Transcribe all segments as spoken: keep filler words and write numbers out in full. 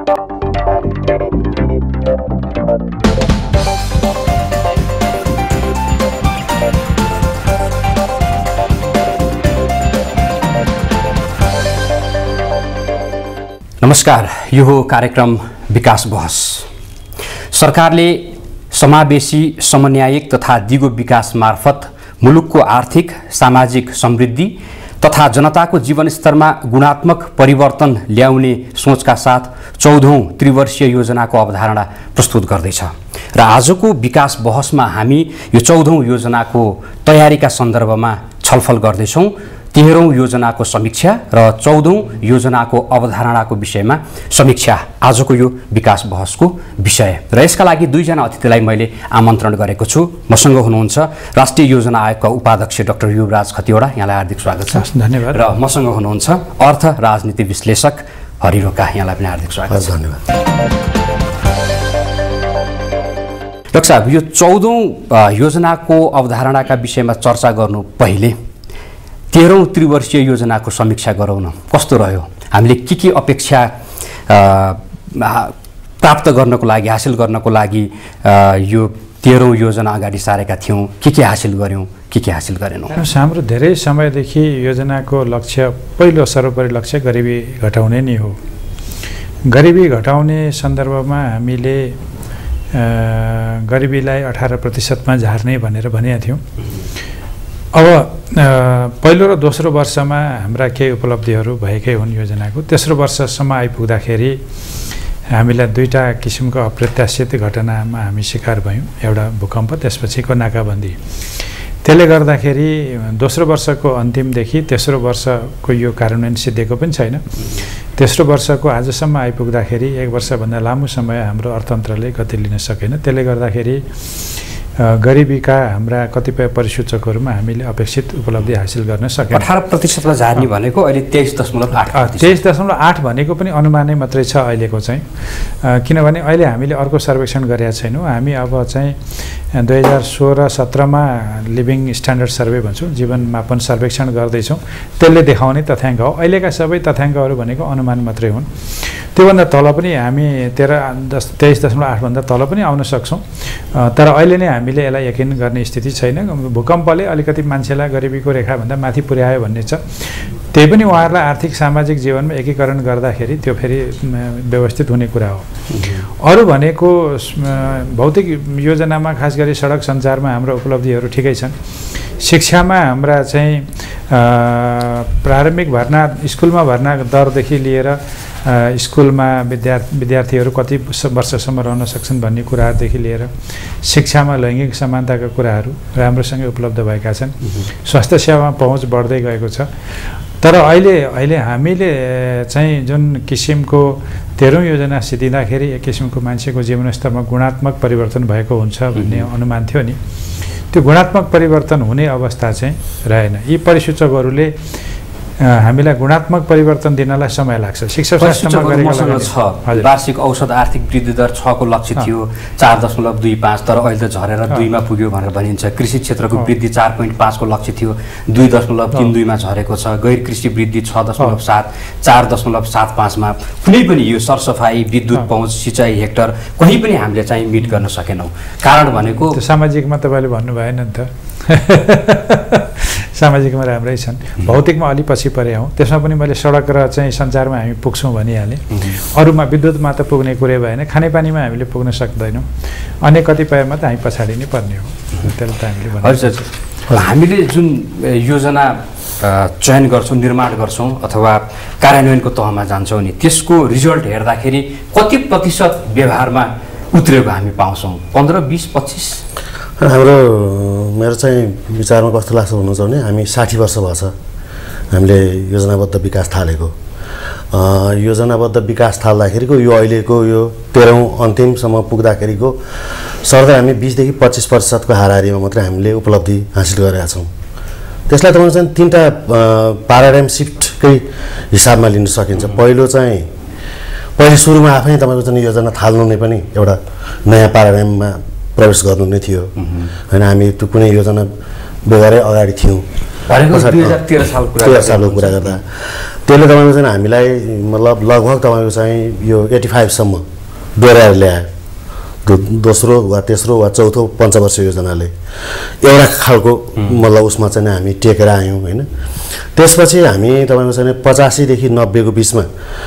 नमस्कार, यो हो कार्यक्रम विकास बहस। सरकारले समावेशी समन्यायिक तथा दिगो विकास मार्फत मुलुकको आर्थिक सामाजिक समृद्धि तथा जनताको जीवनस्तरमा गुणात्मक परिवर्तन ल्याउने सोचका साथ चौधौं त्रिवर्षीय योजनाको अवधारणा प्रस्तुत गर्दैछ र आजको विकास बहसमा हामी यो चौधौं योजनाको तयारीका सन्दर्भमा छलफल गर्दैछौं। तेह्रौं योजनाको समीक्षा र चौधौं योजनाको अवधारणाको विषयमा समीक्षा आजको यो विकास बहसको विषय र यसका लागि दुईजना अतिथिलाई मैले आमन्त्रण गरेको छु। मसँग हुनुहुन्छ राष्ट्रिय योजना आयोगका उपाध्यक्ष डाक्टर युवराज खतिवडा, यहाँलाई हार्दिक स्वागत छ। धन्यवाद। र मसँग हुनुहुन्छ अर्थ राजनीति विश्लेषक हरि रोका, यहाँलाई पनि हार्दिक स्वागत छ। धन्यवाद। डाक्टर साहब, यो चौधौं योजनाको अवधारणाका विषयमा चर्चा गर्नु पहिले तेह्रौं त्रिवर्षीय योजनाको समीक्षा गरौँ न। कस्तो रह्यो? हामीले के के अपेक्षा प्राप्त गर्नको लागि, हासिल गर्नको लागि यो तेह्रौं योजना अगाडि सारेका थियौँ? के के हासिल गऱ्यौँ, के के हासिल गरेनौँ? हाम्रो धेरै समयदेखि योजनाको लक्ष्य, पहिलो सर्वोपरि लक्ष्य गरिबी घटाउने नै हो। गरिबी घटाउने सन्दर्भमा हामीले गरिबीलाई अठार प्रतिशतमा झार्ने भनेर भनेका थियौँ। अब पहिलो र दोस्रो वर्षमा हाम्रा केही उपलब्धिहरू भएकै हुन् योजनाको। तेस्रो वर्षसम्म आइपुग्दाखेरि हामीलाई दुईवटा किसिमको अप्रत्याशित घटनामा हामी शिकार भयौँ। एउटा भूकम्प, त्यसपछिको नाकाबन्दी। त्यसले गर्दाखेरि दोस्रो वर्षको अन्तिमदेखि तेस्रो वर्षको यो कार्यान्वयन सिद्धिएको पनि छैन। तेस्रो वर्षको आजसम्म आइपुग्दाखेरि एक वर्षभन्दा लामो समय हाम्रो अर्थतन्त्रले गति लिन सकेन। त्यसले गर्दाखेरि गरिबीका हाम्रा कतिपय परिसूचकहरूमा हामीले अपेक्षित उपलब्धि हासिल गर्न सकेनौँ। अठार प्रतिशतमा झार्ने भनेको अहिले तेइस दशमलव आठ तेइस दशमलव आठ भनेको पनि अनुमानै मात्रै छ अहिलेको चाहिँ। किनभने अहिले हामीले अर्को सर्वेक्षण गरेका छैनौँ। हामी अब चाहिँ दुई हजार सोह्र सत्रमा लिभिङ स्ट्यान्डर्ड सर्वे भन्छौँ, जीवनमापन सर्वेक्षण गर्दैछौँ। त्यसले देखाउने तथ्याङ्क हो। अहिलेका सबै तथ्याङ्कहरू भनेको अनुमान मात्रै हुन्। त्योभन्दा तल पनि हामी तेह्र दस तेइस दशमलव आठभन्दा तल पनि आउन सक्छौँ। तर अहिले नै हामीले यसलाई यकिन गर्ने स्थिति छैन। भूकम्पले अलिकति मान्छेलाई गरिबीको रेखाभन्दा माथि पुर्यायो भन्ने छ। त्यही पनि उहाँहरूलाई आर्थिक सामाजिक जीवनमा एकीकरण गर्दाखेरि त्यो फेरि व्यवस्थित हुने कुरा हो। अरू भनेको भौतिक योजनामा खास गरी सडक सञ्चारमा हाम्रो उपलब्धिहरू ठिकै छन्। शिक्षामा हाम्रा चाहिँ प्रारम्भिक भर्ना, स्कुलमा भर्ना दरदेखि लिएर स्कुलमा विद्यार्थी विद्यार्थीहरू कति वर्षसम्म रहन सक्छन् भन्ने कुराहरूदेखि लिएर शिक्षामा लैङ्गिक समानताका कुराहरू राम्रोसँग उपलब्ध भएका छन्। स्वास्थ्य सेवामा पहुँच बढ्दै गएको छ। तर अहिले अहिले हामीले चाहिँ जुन किसिमको तेह्रौं योजना सिद्धिँदाखेरि एक किसिमको मान्छेको जीवनस्तरमा गुणात्मक परिवर्तन भएको हुन्छ भन्ने अनुमान थियो नि, त्यो गुणात्मक परिवर्तन हुने अवस्था चाहिँ रहेन। यी परिसूचकहरूले हामीलाई गुणात्मक परिवर्तन दिनलाई समय लाग्छ। शिक्षा शास्त्रमा गरेको छ वार्षिक औसत आर्थिक वृद्धि दर छ को लक्ष्य थियो, चार दशमलव दुई पाँच, तर अहिले त झरेर दुईमा पुग्यो भनेर भनिन्छ। कृषि क्षेत्रको वृद्धि चार पोइन्ट पाँच को लक्ष्य थियो, दुई दशमलव तिन दुईमा झरेको छ। गैर कृषि वृद्धि छ दशमलव सात, चार दशमलव सात पाँचमा। कुनै पनि यो सरसफाइ, विद्युत पहुँच, सिँचाइ हेक्टर कहीँ पनि हामीले चाहिँ मिट गर्न सकेनौँ। कारण भनेको सामाजिकमा तपाईँले भन्नु भएन नि त। सामाजिकमा राम्रै छन्, भौतिकमा अलि पछि परे हौँ। त्यसमा पनि मैले सडक र चाहिँ सञ्चारमा हामी पुग्छौँ भनिहालेँ। अरूमा विद्युतमा त पुग्ने कुरै भएन, खानेपानीमा हामीले पुग्न सक्दैनौँ। अन्य कतिपयमा त हामी पछाडि नै पर्ने हो। त्यसले त हामीले भन्नु हामीले जुन योजना चयन गर्छौँ, निर्माण गर्छौँ अथवा कार्यान्वयनको तहमा जान्छौँ नि, त्यसको रिजल्ट हेर्दाखेरि कति प्रतिशत व्यवहारमा उत्रेको हामी पाउँछौँ? पन्ध्र, बिस, पच्चिस? हाम्रो मेरो चाहिँ विचारमा कस्तो लाग्छ भन्नुहुन्छ भने हामी साठी वर्ष भएछ हामीले योजनाबद्ध विकास थालेको। योजनाबद्ध विकास थाल्दाखेरिको यो अहिलेको यो तेह्रौं अन्तिमसम्म पुग्दाखेरिको सर्दै हामी बिसदेखि पच्चिस प्रतिशतको हाराहारीमा मात्रै हामीले उपलब्धि हासिल गरेका छौँ। त्यसलाई तपाईँ चाहिँ तिनवटा प्याराडाइम सिफ्टकै हिसाबमा लिन सकिन्छ। पहिलो चाहिँ पहिले सुरुमा आफै तपाईँको चाहिँ योजना थाल्नु नै पनि एउटा नयाँ प्याराडाइममा प्रवेश गर्नु नै थियो होइन। हामी त्यो कुनै योजना बेगरै अगाडि थियौँ दुई हजार तेह्र सालको कुरा गर्दा। त्यसले तपाईँको चाहिँ हामीलाई मतलब लगभग तपाईँको चाहिँ यो एट्टी फाइभसम्म डोहोऱ्याएर ल्यायो। दोस्रो वा तेस्रो वा चौथो पञ्चवर्ष योजनाले एउटा खालको मतलब उसमा चाहिँ हामी टेकेर आयौँ होइन। त्यसपछि हामी तपाईँको चाहिँ पचासीदेखि नब्बेको बिचमा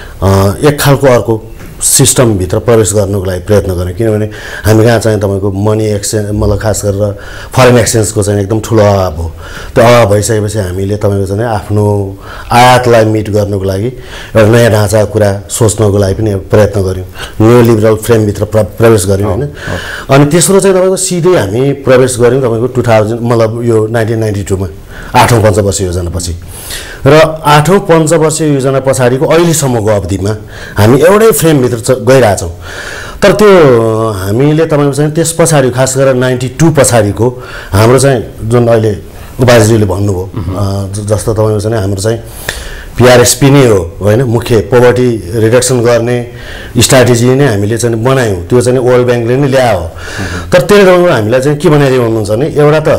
एक खालको अर्को सिस्टमभित्र प्रवेश गर्नुको लागि प्रयत्न गऱ्यौँ, किनभने हामी कहाँ चाहिँ तपाईँको मनी एक्सचेन्ज मतलब खास गरेर फरेन एक्सचेन्जको चाहिँ एकदम ठुलो अभाव हो। त्यो अभाव भइसकेपछि हामीले तपाईँको चाहिँ आफ्नो आयातलाई मिट गर्नुको लागि एउटा नयाँ ढाँचाको कुरा सोच्नको लागि पनि प्रयत्न गऱ्यौँ, न्यू लिबरल फ्रेमभित्र प्र प्रवेश गऱ्यौँ होइन। अनि तेस्रो चाहिँ तपाईँको सिधै हामी प्रवेश गऱ्यौँ तपाईँको टु थाउजन्ड मतलब यो नाइन्टिन नाइन्टी टूमा आठौँ पञ्चवर्ष योजनापछि। र आठौँ पञ्चवर्ष योजना पछाडिको अहिलेसम्मको अवधिमा हामी एउटै फ्रेमभित्र गइरहेछौँ। तर त्यो हामीले तपाईँको चाहिँ त्यस पछाडि खास गरेर नाइन्टी टू पछाडिको हाम्रो चाहिँ जुन अहिले उपाध्यक्षज्यूले भन्नुभयो जस्तो तपाईँको चाहिँ हाम्रो चाहिँ पिआरएसपी नै हो होइन, मुख्य पोभर्टी रिडक्सन गर्ने स्ट्राटेजी नै हामीले चाहिँ बनायौँ, त्यो चाहिँ वर्ल्ड ब्याङ्कले नै ल्यायो। तर त्यसले तपाईँको हामीलाई चाहिँ के बनाइदियो भन्नुहुन्छ भने एउटा त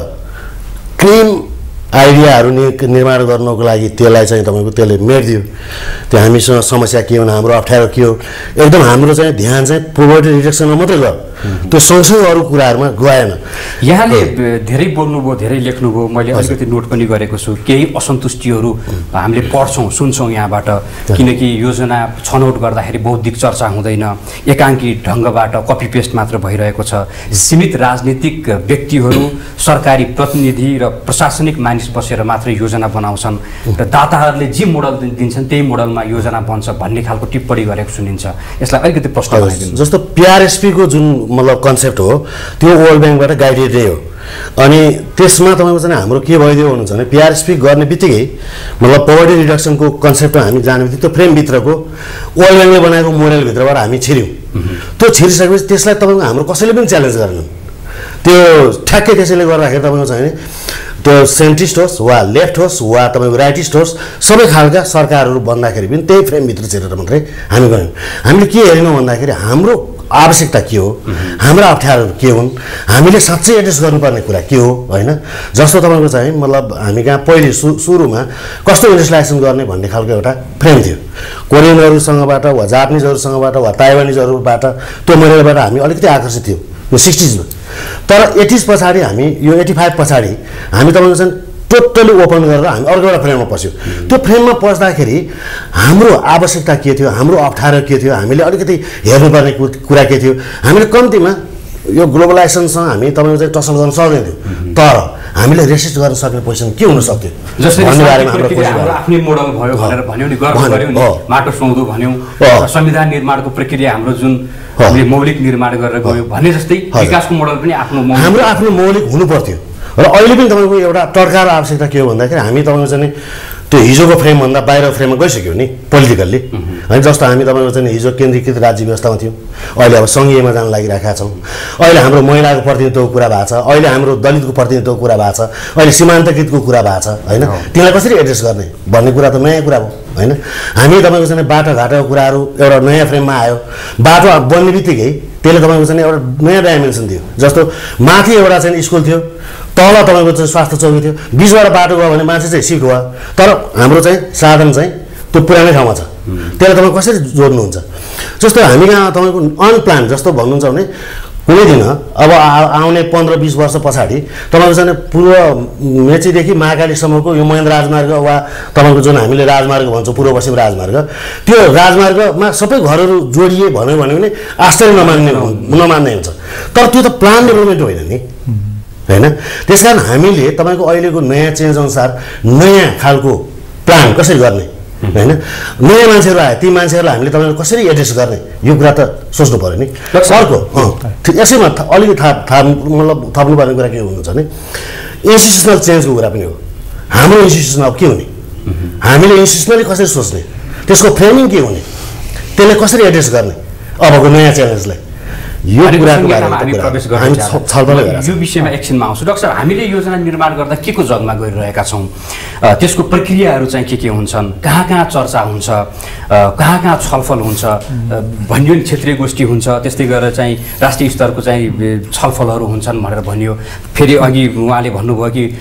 क्रिम आइडियाहरू निर्माण गर्नको लागि त्यसलाई चाहिँ तपाईँको त्यसले मेटिदियो। त्यो हामीसँग समस्या के हो, हाम्रो अप्ठ्यारो के हो, एकदम हाम्रो चाहिँ ध्यान चाहिँ पोभर्टी रिडक्सनमा मात्रै गयो, त्यो सँगसँगै अरू कुराहरूमा गएन। यहाँले धेरै बोल्नुभयो, धेरै लेख्नुभयो, मैले अलिकति नोट पनि गरेको छु। केही असन्तुष्टिहरू हामीले पढ्छौँ सुन्छौँ यहाँबाट, किनकि योजना छनौट गर्दाखेरि बौद्धिक चर्चा हुँदैन, एकाङ्की ढङ्गबाट कपी पेस्ट मात्र भइरहेको छ। सीमित राजनीतिक व्यक्तिहरू, सरकारी प्रतिनिधि र प्रशासनिक मानिस बसेर मात्रै योजना बनाउँछन् र दाताहरूले जे मोडल दिन्छन् त्यही मोडलमा योजना बन्छ भन्ने खालको टिप्पणी गरेको सुनिन्छ। यसलाई अलिकति प्रश्न बनाइदिनु। जस्तो पिआरएसपीको जुन मतलब कन्सेप्ट हो त्यो वर्ल्ड ब्याङ्कबाट गाइडेड नै हो। अनि त्यसमा तपाईँको चाहिँ हाम्रो के भइदियो भन्नुहुन्छ भने पिआरएसपी गर्ने बित्तिकै मतलब पोभर्टी रिडक्सनको कन्सेप्टमा हामी जाने बित्तिकै त्यो फ्रेमभित्रको वर्ल्ड ब्याङ्कले बनाएको मोडलभित्रबाट हामी छिर्यौँ। त्यो छिरिसकेपछि त्यसलाई तपाईँको हाम्रो कसैले पनि च्यालेन्ज गरेनन्। त्यो ठ्याक्कै त्यसैले गर्दाखेरि तपाईँको चाहिँ त्यो सेन्ट्रिस्ट होस् वा लेफ्ट होस् वा तपाईँको राइटिस्ट होस् सबै खालका सरकारहरू भन्दाखेरि पनि त्यही फ्रेमभित्र छिरेर मात्रै हामी गयौँ। हामीले के हेरेनौँ भन्दाखेरि हाम्रो आवश्यकता के हो, हाम्रा अप्ठ्यारोहरू के हुन्, हामीले साँच्चै एड्रेस गर्नुपर्ने कुरा के हो होइन। जस्तो तपाईँको चाहिँ मतलब हामी कहाँ पहिले सु सुरुमा कस्तो इन्डस्ट्रियलाइजेसन गर्ने भन्ने खालको एउटा फ्रेम थियो। कोरियनहरूसँगबाट वा जापानिजहरूसँगबाट वा ताइवानिजहरूबाट त्यो मोडलबाट हामी अलिकति आकर्षित थियौँ यो सिक्सटिजमा। तर एटिज पछाडि हामी यो एट्टी फाइभ पछाडि हामी तपाईँको चाहिँ टोटली ओपन गरेर हामी अर्को एउटा फ्रेममा पस्यौँ। त्यो फ्रेममा पस्दाखेरि हाम्रो आवश्यकता के थियो, हाम्रो अप्ठ्यारो के थियो, हामीले अलिकति हेर्नुपर्ने कुरा के थियो, हामीले कम्तीमा यो ग्लोबलाइजेसनसँग हामी तपाईँको चाहिँ टसल गर्न सक्दैन थियो, तर हामीले रेसिस्ट गर्न सक्ने पोजिसन के हुन सक्थ्यो भन्ने बारेमा हाम्रो आफ्नै मोडल भयो भनेर भन्यो नि, गर्व गर्यो नि, माटो सुहाउँदो भन्यौँ, संविधान निर्माणको प्रक्रिया हाम्रो जुन हामीले मौलिक निर्माण गरेर गयो भने जस्तै विकासको मोडल पनि आफ्नो हाम्रो आफ्नो मौलिक हुनु पर्थ्यो। र अहिले पनि तपाईँको एउटा टड्कार आवश्यकता के हो भन्दाखेरि हामी तपाईँको चाहिँ त्यो हिजोको फ्रेमभन्दा बाहिर फ्रेममा गइसक्यो नि पोलिटिकल्ली होइन। जस्तो हामी तपाईँको चाहिँ हिजो केन्द्रीकृत राज्य व्यवस्थामा थियौँ, अहिले अब सङ्घीयमा जान लागिरहेका छौँ। अहिले हाम्रो महिलाको प्रतिनिधित्वको कुरा भएको छ, अहिले हाम्रो दलितको प्रतिनिधित्वको कुरा भएको छ, अहिले सीमान्तकृतको कुरा भएको छ होइन। त्यसलाई कसरी एड्रेस गर्ने भन्ने कुरा त नयाँ कुरा हो होइन। हामी तपाईँको चाहिँ बाटोघाटोको कुराहरू एउटा नयाँ फ्रेममा आयो, बाटो बन्ने बित्तिकै त्यसले तपाईँको चाहिँ एउटा नयाँ डाइमेन्सन दियो। जस्तो माथि एउटा चाहिँ स्कुल थियो, तल तपाईँको चाहिँ स्वास्थ्य चौकी थियो, बिचबाट बाटो गयो भने मान्छे चाहिँ सिफ्ट भयो, तर हाम्रो चाहिँ साधन चाहिँ त्यो पुरानै ठाउँमा छ, त्यसलाई तपाईँ कसरी जोड्नुहुन्छ। जस्तो हामी कहाँ तपाईँको अनप्लान जस्तो भन्नुहुन्छ भने कुनै दिन अब आउने पन्ध्र बिस वर्ष पछाडि तपाईँको चाहिँ पूर्व मेचीदेखि महाकालीसम्मको यो महेन्द्र राजमार्ग वा तपाईँको जुन हामीले राजमार्ग भन्छौँ पूर्व पश्चिम राजमार्ग, त्यो राजमार्गमा सबै घरहरू जोडिए भन्यो भने पनि आश्चर्य नमान्ने नमान्ने हुन्छ। तर त्यो त प्लान डेभलपमेन्ट होइन नि होइन। त्यस कारण हामीले तपाईँको अहिलेको नयाँ चेन्ज अनुसार नयाँ खालको प्लान कसरी गर्ने होइन, नयाँ मान्छेहरू आए ती मान्छेहरूलाई हामीले तपाईँको कसरी एड्रेस गर्ने यो कुरा त सोच्नु पऱ्यो नि। अर्को यसैमा अलिकति थाहा थाहा मतलब थप्नुपर्ने कुरा के हुनुहुन्छ भने इन्स्टिट्युसनल चेन्जको कुरा पनि हो। हाम्रो इन्स्टिट्युसन अब के हुने, हामीले इन्स्टिट्युसनली कसरी सोच्ने, त्यसको फ्रेमिङ के हुने, त्यसलाई कसरी एड्रेस गर्ने अबको नयाँ च्यालेन्जलाई, यो कुराको बारेमा हामी छलफल गरेका छौँ। यो विषयमा एकछिनमा आउँछु। डाक्टर साहब, हामीले योजना निर्माण गर्दा के को जगमा गइरहेका छौँ, त्यसको प्रक्रियाहरू चाहिँ के के हुन्छन्, कहाँ कहाँ चर्चा हुन्छ, कहाँ कहाँ छलफल हुन्छ भनियो नि, क्षेत्रीय गोष्ठी हुन्छ, त्यस्तै गरेर चाहिँ राष्ट्रिय स्तरको चाहिँ छलफलहरू हुन्छन् भनेर भनियो। फेरि अघि उहाँले भन्नुभयो कि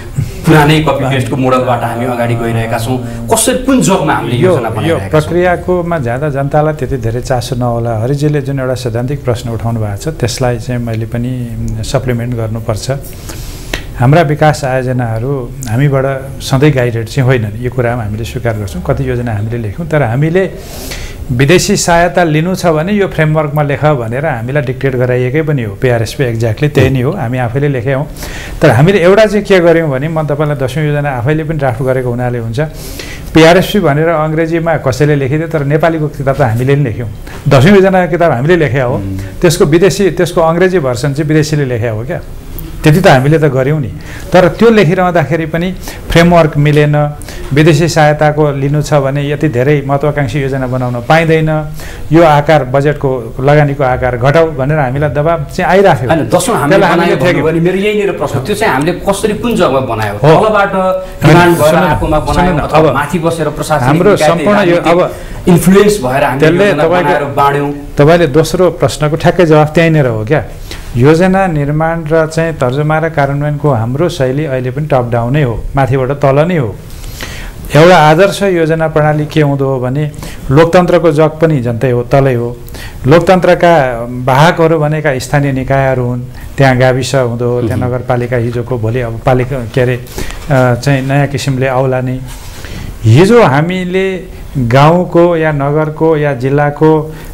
पुरानै कपी पेस्टको मोडलबाट हामी अगाडि गइरहेका छौँ, कसरी कुन जगमा हामीले योजना बनाइरहेका छौँ? यो प्रक्रियाकोमा जाँदा जनतालाई त्यति धेरै चासो नहोला। हरिजीले जुन एउटा सैद्धान्तिक प्रश्न उठाउनु भएको छ त्यसलाई चाहिँ मैले पनि सप्लिमेन्ट गर्नुपर्छ। हाम्रा विकास आयोजनाहरू हामीबाट सधैँ गाइडेड चाहिँ होइनन्, यो कुरा हामीले स्वीकार गर्छौँ। कति योजना हामीले लेख्यौँ, तर हामीले विदेशी सहायता लिनु छ भने यो फ्रेमवर्कमा लेख भनेर हामीलाई डिक्टेट गराइएकै पनि हो। पिआरएसपी एक्ज्याक्टली त्यही नै हो, हामी आफैले लेखेका हौँ। तर हामीले एउटा चाहिँ के गर्यौँ भने, म तपाईँलाई दसौँ योजना आफैले पनि ड्राफ्ट गरेको हुनाले हुन्छ, पिआरएसपी भनेर अङ्ग्रेजीमा कसैले लेखिदियो, तर नेपालीको किताब त हामीले नि लेख्यौँ। दसौँ योजनाको किताब हामीले लेखेका हो, त्यसको विदेशी त्यसको अङ्ग्रेजी भर्सन चाहिँ विदेशीले लेखेका हो क्या, त्यति त हामीले त गऱ्यौँ नि। तर त्यो लेखिरहँदाखेरि पनि फ्रेमवर्क मिलेन, विदेशी सहायताको लिनु छ भने यति धेरै महत्त्वाकांक्षी योजना बनाउन पाइँदैन, यो आकार बजेटको लगानीको आकार घटाउ भनेर हामीलाई दबाब चाहिँ आइराख्यो। हैन, दसौँ हामीले बनायो भने मेरो यही नै प्रश्न, त्यो चाहिँ हामीले कसरी कुन जग्गामा बनायो? तलबाट डिमान्ड भएर आएकोमा बनायो अथवा माथि बसेर प्रशासन हाम्रो सम्पूर्ण यो अब इन्फ्लुएन्स भएर हामीले बनाएर बाँड्यौँ? तपाईँले दोस्रो प्रश्नको ठ्याक्कै जवाफ त्यहीँनिर हो क्या। योजना निर्माण र चाहिँ तर्जुमा र कार्यान्वयनको हाम्रो शैली अहिले पनि टप डाउन नै हो, माथिबाट तल नै हो। एउटा आदर्श योजना प्रणाली के हुँदो हो भने लोकतन्त्रको जग पनि जनतै हो, तलै हो। लोकतन्त्रका वाहकहरू भनेका स्थानीय निकायहरू हुन्, त्यहाँ गाविस हुँदो हो, त्यहाँ नगरपालिका हिजोको भोलि अब पालिका के अरे चाहिँ नयाँ किसिमले आउला नै। हिजो हामीले गाउँको या नगरको या जिल्लाको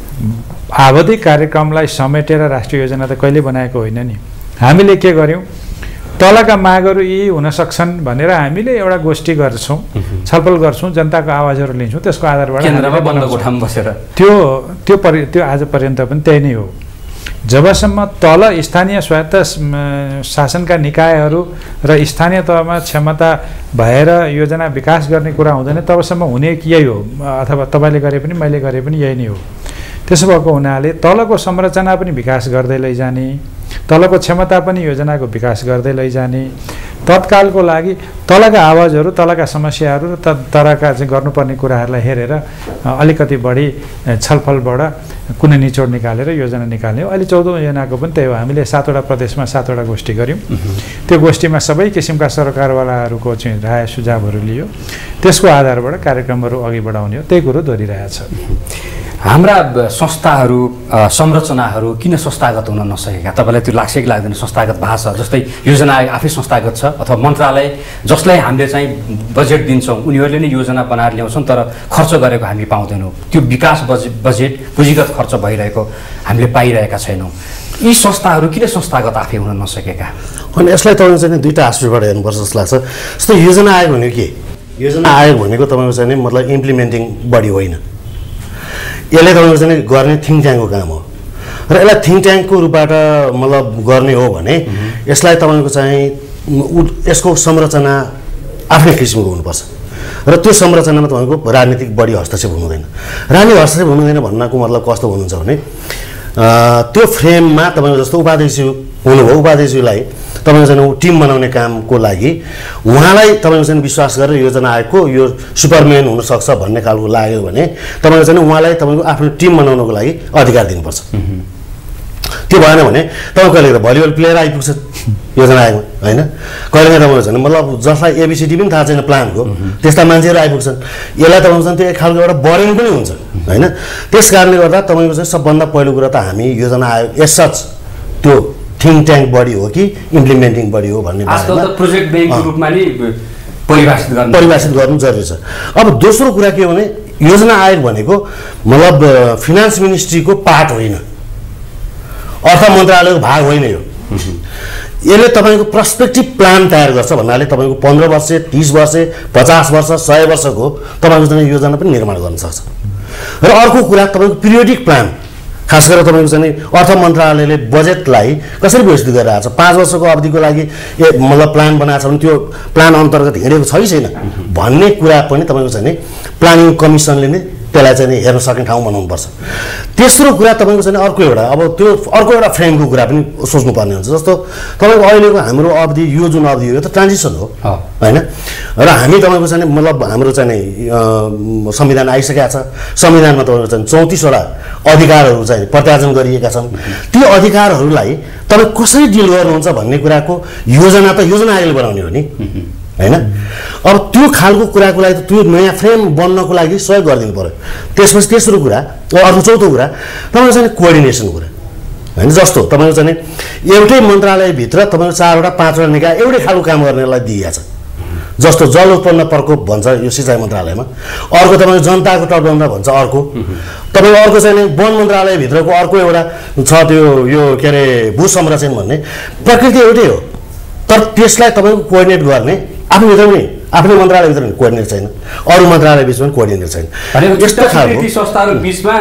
आवधिक कार्यक्रमलाई समेटेर राष्ट्रिय योजना त कहिले बनाएको होइन नि। हामीले के गर्यौँ, तलका मागहरू यी हुन सक्छन् भनेर हामीले एउटा गोष्ठी गर्छौँ, छलफल गर्छौँ, जनताको आवाजहरू लिन्छौँ, त्यसको आधारबाट बसेर त्यो त्यो परि त्यो आज पर्यन्त पनि त्यही नै हो। जबसम्म तल स्थानीय स्वायत्त शासनका निकायहरू र स्थानीय तहमा क्षमता भएर योजना विकास गर्ने कुरा हुँदैन, तबसम्म हुने यही हो, अथवा तपाईँले गरे पनि मैले गरे पनि यही नै हो। त्यसो भएको हुनाले तलको संरचना पनि विकास गर्दै लैजाने, तलको क्षमता पनि योजनाको विकास गर्दै लैजाने, तत्कालको लागि तलका आवाजहरू, तलका समस्याहरू र तरका चाहिँ गर्नुपर्ने कुराहरूलाई हेरेर अलिकति बढी छलफलबाट कुनै निचोड निकालेर योजना निकाल्ने हो। अहिले चौधौँ योजनाको पनि त्यही हो, हामीले सातवटा प्रदेशमा सातवटा गोष्ठी गऱ्यौँ। त्यो गोष्ठीमा सबै किसिमका सरकारवालाहरूको चाहिँ राय सुझावहरू लियो, त्यसको आधारबाट कार्यक्रमहरू अघि बढाउने हो, त्यही कुरो दोहोरिरहेछ। हाम्रा संस्थाहरू संरचनाहरू किन संस्थागत हुन नसकेका? तपाईँलाई त्यो लाग्छ कि लाग्दैन? संस्थागत भाषा जस्तै योजना आयोग आफै संस्थागत छ, अथवा मन्त्रालय जसलाई हामीले चाहिँ बजेट दिन्छौँ उनीहरूले नै योजना बनाएर ल्याउँछन्, तर खर्च गरेको हामी पाउँदैनौँ। त्यो विकास बजेट बजेट पुँजीगत खर्च भइरहेको हामीले पाइरहेका छैनौँ। यी संस्थाहरू किन संस्थागत आफै हुन नसकेका? अनि यसलाई तपाईँको चाहिँ दुईवटा आस्पेक्टबाट हेर्नुपर्छ जस्तो लाग्छ। जस्तै योजना आयोग भनेको के? योजना आयोग भनेको तपाईँको चाहिँ मतलब इम्प्लिमेन्टिङ बडी होइन, यसले तपाईँको चाहिँ गर्ने थिङ्क ट्याङ्कको काम हो। र यसलाई थिङ्क ट्याङ्कको रूपबाट मतलब गर्ने हो भने यसलाई तपाईँको चाहिँ यसको संरचना आफ्नै किसिमको हुनुपर्छ, र त्यो संरचनामा तपाईँको राजनीतिक बढी हस्तक्षेप हुनुहुँदैन। राजनीतिक हस्तक्षेप हुनुहुँदैन भन्नको मतलब कस्तो हुनुहुन्छ भने त्यो फ्रेममा तपाईँको जस्तो उपाध्यक्ष हुनुभयो, उपाध्यक्षलाई तपाईँको चाहिँ टिम बनाउने कामको लागि उहाँलाई तपाईँको चाहिँ विश्वास गरेर योजना आयोगको यो सुपरम्यान हुनसक्छ भन्ने खालको लाग्यो भने तपाईँको चाहिँ उहाँलाई तपाईँको आफ्नो टिम बनाउनको लागि अधिकार दिनुपर्छ। त्यो भएन भने तपाईँ कहिले भलिबल प्लेयर आइपुग्छ योजना आयोगमा, होइन? कहिले तपाईँको चाहिँ मतलब जसलाई एबिसिडी पनि थाहा छैन प्लानको, त्यस्ता मान्छेहरू आइपुग्छन्। यसलाई तपाईँको चाहिँ त्यो एक खालको एउटा बरिङ पनि हुन्छ, होइन? त्यस कारणले गर्दा तपाईँको चाहिँ सबभन्दा पहिलो कुरा त हामी योजना आयोग एज सच त्यो थिङ्क ट्याङ्क बडी हो कि इम्प्लिमेन्टिङ बडी हो भन्ने प्रोजेक्ट ब्याङ्कको रूपमा नि परिभाषित गर्नु परिभाषित गर्नु जरुरी छ। अब दोस्रो कुरा के हो भने योजना आयोग भनेको मतलब फिनान्स मिनिस्ट्रीको पार्ट होइन, अर्थ मन्त्रालयको भाग होइन यो। यसले तपाईँको पर्सपेक्टिभ प्लान तयार गर्छ भन्नाले तपाईँको पन्ध्र वर्ष तीस वर्ष पचास वर्ष सय वर्षको तपाईँको चाहिँ योजना पनि निर्माण गर्न सक्छ। र अर्को कुरा तपाईँको पिरियोडिक प्लान, खास गरेर तपाईँको चाहिँ अर्थ मन्त्रालयले बजेटलाई कसरी व्यवस्थित गरिरहेको छ, पाँच वर्षको अवधिको लागि ए मतलब प्लान बनाएको छ भने त्यो प्लान अन्तर्गत हिँडेको छ कि छैन भन्ने कुरा पनि तपाईँको चाहिँ प्लानिङ कमिसनले नै त्यसलाई चाहिँ हेर्न सक्ने ठाउँ बनाउनुपर्छ। तेस्रो कुरा तपाईँको चाहिँ अर्को एउटा अब त्यो अर्को एउटा फ्रेमको कुरा पनि सोच्नुपर्ने हुन्छ। जस्तो तपाईँको अहिलेको हाम्रो अवधि यो जुन अवधि हो यो त ट्रान्जिसन हो, होइन? र हामी तपाईँको चाहिँ मतलब हाम्रो चाहिँ संविधान आइसकेका छ, संविधानमा तपाईँको चाहिँ चौतिसवटा अधिकारहरू चाहिँ प्रत्यार्जन गरिएका छन्। ती अधिकारहरूलाई तपाईँ कसरी डिल गर्नुहुन्छ भन्ने कुराको योजना त योजना आयोगले बनाउने हो नि, होइन। अब त्यो खालको कुराको लागि त त्यो नयाँ फ्रेम बन्नको लागि सहयोग गरिदिनु पऱ्यो। त्यसपछि तेस्रो कुरा अर्को चौथो कुरा तपाईँको चाहिँ कोअर्डिनेसन कुरा होइन। जस्तो तपाईँको चाहिँ एउटै मन्त्रालयभित्र तपाईँको चारवटा पाँचवटा निकाय एउटै खालको काम गर्नेलाई दिइएको छ। जस्तो जल उत्पन्न प्रकोप भन्छ यो सिँचाइ मन्त्रालयमा, अर्को तपाईँको जनताको तटबन्ध भन्छ अर्को, तपाईँको अर्को चाहिँ वन मन्त्रालयभित्रको अर्को एउटा छ त्यो यो के अरे भू संरक्षण भन्ने। प्रकृति एउटै हो तर त्यसलाई तपाईँको कोअर्डिनेट गर्ने आफ्नोभित्र पनि आफ्नै मन्त्रालयभित्र पनि कोअर्डिनेट छैन, अरू मन्त्रालय बिचमा पनि कोअर्डिनेट छैन। यस्तो खालको संस्थाहरू बिचमा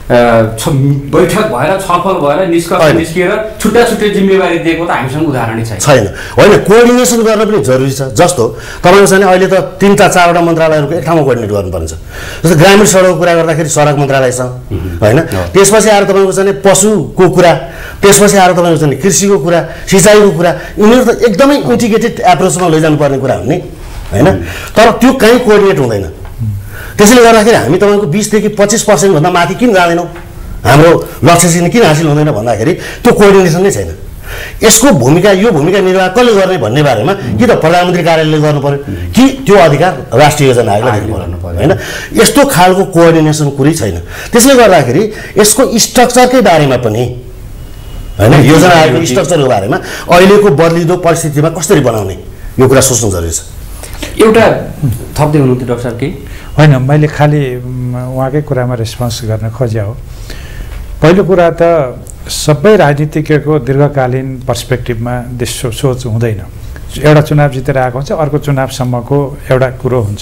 बैठक भएर छलफल भएर निष्कर्ष निस्किएर छुट्टा छुट्टै जिम्मेवारी दिएको त हामीसँग उदाहरणै छैन। छैन होइन, कोअर्डिनेसन गर्न पनि जरुरी छ। जस्तो तपाईँको चाहिँ अहिले त तिनवटा चारवटा मन्त्रालयहरूको एक ठाउँमा कोअर्डिनेट गर्नुपर्छ। जस्तो ग्रामीण सडकको कुरा गर्दाखेरि सडक मन्त्रालय छ होइन, त्यसपछि आएर तपाईँको चाहिँ पशुको कुरा, त्यसपछि आएर तपाईँको चाहिँ कृषिको कुरा, सिँचाइको कुरा, यिनीहरू त एकदमै इन्टिग्रेटेड एप्रोचमा लैजानुपर्ने कुरा हो नि होइन। तर त्यो कहीँ कोअर्डिनेट हुँदैन। त्यसैले गर्दाखेरि हामी तपाईँको बिसदेखि पच्चिस पर्सेन्टभन्दा माथि किन जाँदैनौँ, हाम्रो लक्ष्य चाहिँ किन हासिल हुँदैन भन्दाखेरि त्यो कोअर्डिनेसन नै छैन। यसको भूमिका यो भूमिका निर्वाह कसले गर्ने भन्ने बारेमा कि त प्रधानमन्त्री कार्यालयले गर्नु पर्यो कि त्यो अधिकार राष्ट्रिय योजना आयोगले दिनु पर्यो होइन। यस्तो खालको कोअर्डिनेसन कुरै छैन। त्यसले गर्दाखेरि यसको स्ट्रक्चरकै बारेमा पनि होइन, योजना आयोगको स्ट्रक्चरको बारेमा अहिलेको बदलिदो परिस्थितिमा कसरी बनाउने यो कुरा सोच्नु जरुरी छ। एउटा थप्दै हुनुहुन्थ्यो डाक्टर साहब? केही होइन, मैले खालि उहाँकै कुरामा रेस्पोन्स गर्न खोजे हो। पहिलो कुरा त सबै राजनीतिज्ञको दीर्घकालीन पर्सपेक्टिभमा देश सोच हुँदैन। एउटा चुनाव जितेर आएको हुन्छ, अर्को चुनावसम्मको एउटा कुरो हुन्छ।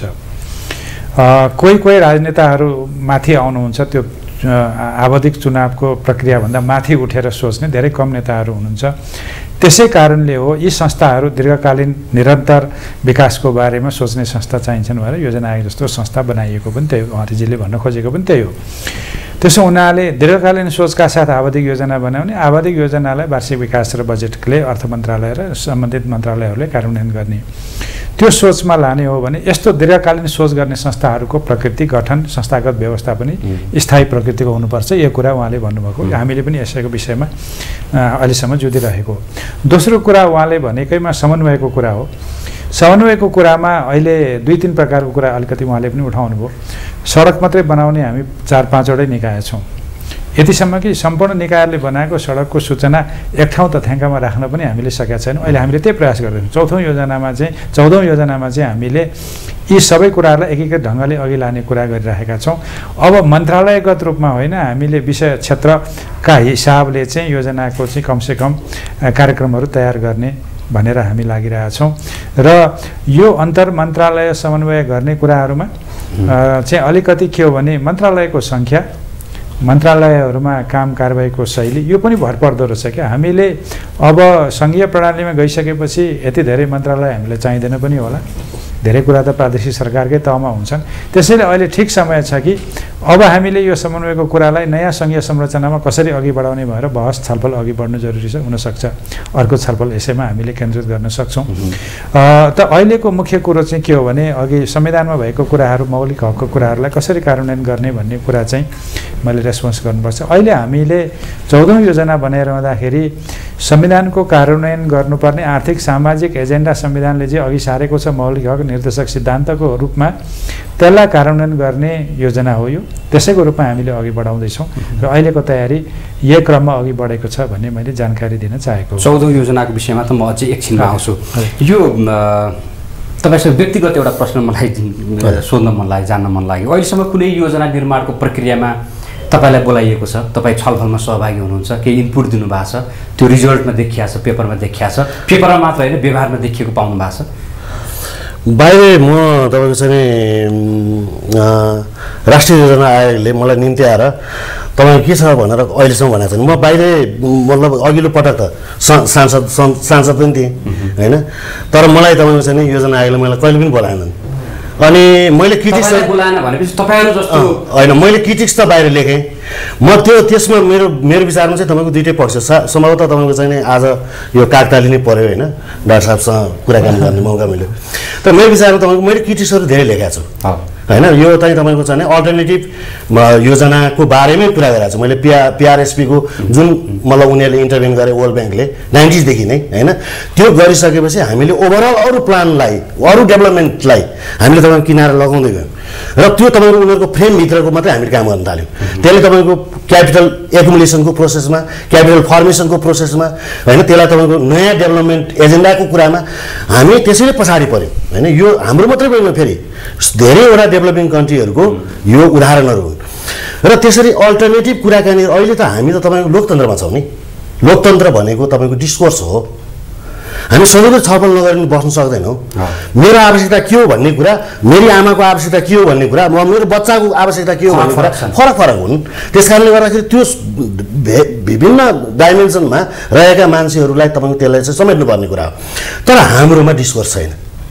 कोही कोही राजनेताहरू माथि आउनुहुन्छ, त्यो आवधिक चुनावको प्रक्रियाभन्दा माथि उठेर सोच्ने धेरै कम नेताहरू हुनुहुन्छ। त्यसै कारणले हो यी संस्थाहरू दीर्घकालीन निरन्तर विकासको बारेमा सोच्ने संस्था चाहिन्छन् भनेर योजना आयोग जस्तो संस्था बनाइएको पनि त्यही हो। उहाँजीले भन्न खोजेको पनि त्यही हो। त्यसो हुनाले दीर्घकालीन सोचका साथ आवधिक योजना बनाउने, आवधिक योजनालाई वार्षिक विकास र बजेटले अर्थ मन्त्रालय र सम्बन्धित मन्त्रालयहरूले कार्यान्वयन गर्ने, त्यो सोचमा लाने हो भने यस्तो दीर्घकालीन सोच गर्ने संस्थाहरूको प्रकृति, गठन, संस्थागत व्यवस्था पनि स्थायी प्रकृतिको हुनुपर्छ। यो कुरा उहाँले भन्नुभएको, हामीले पनि यसैको विषयमा अहिलेसम्म जुधिरहेको। दोस्रो कुरा उहाँले भनेकैमा समन्वयको कुरा हो। समन्वयको कुरामा अहिले दुई तिन प्रकारको कुरा अलिकति उहाँले पनि उठाउनु भयो। सडक मात्रै बनाउने हामी चार पाँचवटै निकाय छौँ, यतिसम्म कि सम्पूर्ण निकायहरूले बनाएको सडकको सूचना एक ठाउँ तथ्याङ्कमा राख्न पनि हामीले सकेका छैनौँ। अहिले हामीले त्यही प्रयास गर्दैछौँ। चौथौँ योजनामा चाहिँ चौधौँ योजनामा चाहिँ हामीले यी सबै कुराहरूलाई एकीकृत ढङ्गले अघि लाने कुरा गरिरहेका छौँ। अब मन्त्रालयगत रूपमा होइन, हामीले विषय क्षेत्रका हिसाबले चाहिँ योजनाको चाहिँ कमसेकम कार्यक्रमहरू तयार गर्ने भनेर हामी लागिरहेछौँ। र यो अन्तर मन्त्रालय समन्वय गर्ने कुराहरूमा चाहिँ अलिकति के हो भने मन्त्रालयको सङ्ख्या, मन्त्रालयहरूमा काम कारबाहीको शैली यो पनि भर पर्दो रहेछ क्या। हामीले अब सङ्घीय प्रणालीमा गइसकेपछि यति धेरै मन्त्रालय हामीलाई चाहिँदैन पनि होला। धेरै कुरा त प्रादेशिक सरकारकै तहमा हुन्छन्। त्यसैले अहिले ठिक समय छ कि अब हामीले यो समन्वयको कुरालाई नयाँ सङ्घीय संरचनामा कसरी अघि बढाउने भएर बहस छलफल अघि बढ्नु जरुरी छ। हुनसक्छ अर्को छलफल यसैमा हामीले केन्द्रित गर्न सक्छौँ। त अहिलेको मुख्य कुरो चाहिँ के हो भने अघि संविधानमा भएको कुराहरू, मौलिक हकको कुराहरूलाई कसरी कार्यान्वयन गर्ने भन्ने कुरा चाहिँ मैले रेस्पोन्स गर्नुपर्छ। अहिले हामीले चौधौँ योजना बनाइरहँदाखेरि संविधानको कार्यान्वयन गर्नुपर्ने आर्थिक सामाजिक एजेन्डा संविधानले चाहिँ अघि सारेको छ, मौलिक हक निर्देशक सिद्धान्तको रूपमा त्यसलाई कार्यान्वयन गर्ने योजना हो यो। त्यसैको रूपमा हामीले अघि बढाउँदैछौँ र अहिलेको तयारी यही क्रममा अघि बढेको छ भन्ने मैले जानकारी दिन चाहेको। चौधौँ योजनाको विषयमा त म अझै एकछिनमा आउँछु। यो तपाईँसँग व्यक्तिगत एउटा प्रश्न मलाई सोध्न मन लाग्यो, जान्न मन लाग्यो। अहिलेसम्म कुनै योजना निर्माणको प्रक्रियामा तपाईँलाई बोलाइएको छ, तपाईँ छलफलमा सहभागी हुनुहुन्छ, केही इनपुट दिनुभएको छ, त्यो रिजल्टमा देखिया छ, पेपरमा देखिया छ, पेपरमा मात्र होइन व्यवहारमा देखिएको पाउनु भएको छ? बाहिर म तपाईँको चाहिँ राष्ट्रिय योजना आयोगले मलाई निम्ति आएर तपाईँ के छ भनेर अहिलेसम्म भनेको छैन। म बाहिरै मतलब अघिल्लो पटक त सांसद सांसद पनि थिएँ होइन, तर मलाई तपाईँको चाहिँ योजना आयोगले मलाई कहिले पनि बोलाएनन्। अनि मैले क्रिटिक्स बोलाएन भनेपछि तपाईँहरू जस्तो होइन, मैले क्रिटिक्स त बाहिर लेखेँ। म त्यो त्यसमा मेरो मेरो विचारमा चाहिँ तपाईँको दुइटै पक्ष छ। सम्भवतः तपाईँको चाहिँ आज यो कागताली नै पऱ्यो होइन, डाक्टर साहबसँग कुराकानी गर्ने मौका मिल्यो। तर मेरो विचारमा तपाईँको मैले क्रिटिक्सहरू धेरै लेखेको छु होइन यो चाहिँ तपाईँको चाहिँ अल्टरनेटिभ योजनाको बारेमै कुरा गरेको छु मैले। पिआ पिआरएसपीको जुन मतलब उनीहरूले इन्टरभेन गरे वर्ल्ड ब्याङ्कले नाइन्टिजदेखि नै होइन, त्यो गरिसकेपछि हामीले ओभरअल अरू प्लानलाई अरू डेभलपमेन्टलाई हामीले तपाईँको किनारा लगाउँदै गयौँ र त्यो तपाईँको उनीहरूको फ्रेमभित्रको मात्रै हामीले काम गर्न थाल्यौँ। त्यसले तपाईँको क्यापिटल एकुमुलेसनको प्रोसेसमा, क्यापिटल फर्मेसनको प्रोसेसमा होइन, त्यसलाई तपाईँको नयाँ डेभलपमेन्ट एजेन्डाको कुरामा हामी त्यसैले पछाडि पऱ्यौँ होइन। यो हाम्रो मात्रै होइन, फेरि धेरैवटा डेभलपिङ कन्ट्रीहरूको यो उदाहरणहरू हुन्। र त्यसरी अल्टरनेटिभ कुराकानी अहिले त हामी त तपाईँको लोकतन्त्रमा छौँ नि। लोकतन्त्र भनेको तपाईँको डिस्कोर्स हो। हामी सबैले छलफल नगरिनु बस्न सक्दैनौँ। मेरो आवश्यकता के हो भन्ने कुरा, मेरी आमाको आवश्यकता के हो भन्ने कुरा, म मेरो बच्चाको आवश्यकता के हो भन्ने कुरा फरक फरक हुन्। त्यस कारणले गर्दाखेरि त्यो विभिन्न डाइमेन्सनमा रहेका मान्छेहरूलाई तपाईँको त्यसलाई चाहिँ समेट्नुपर्ने कुरा हो। तर हाम्रोमा डिस्कोर्स छैन।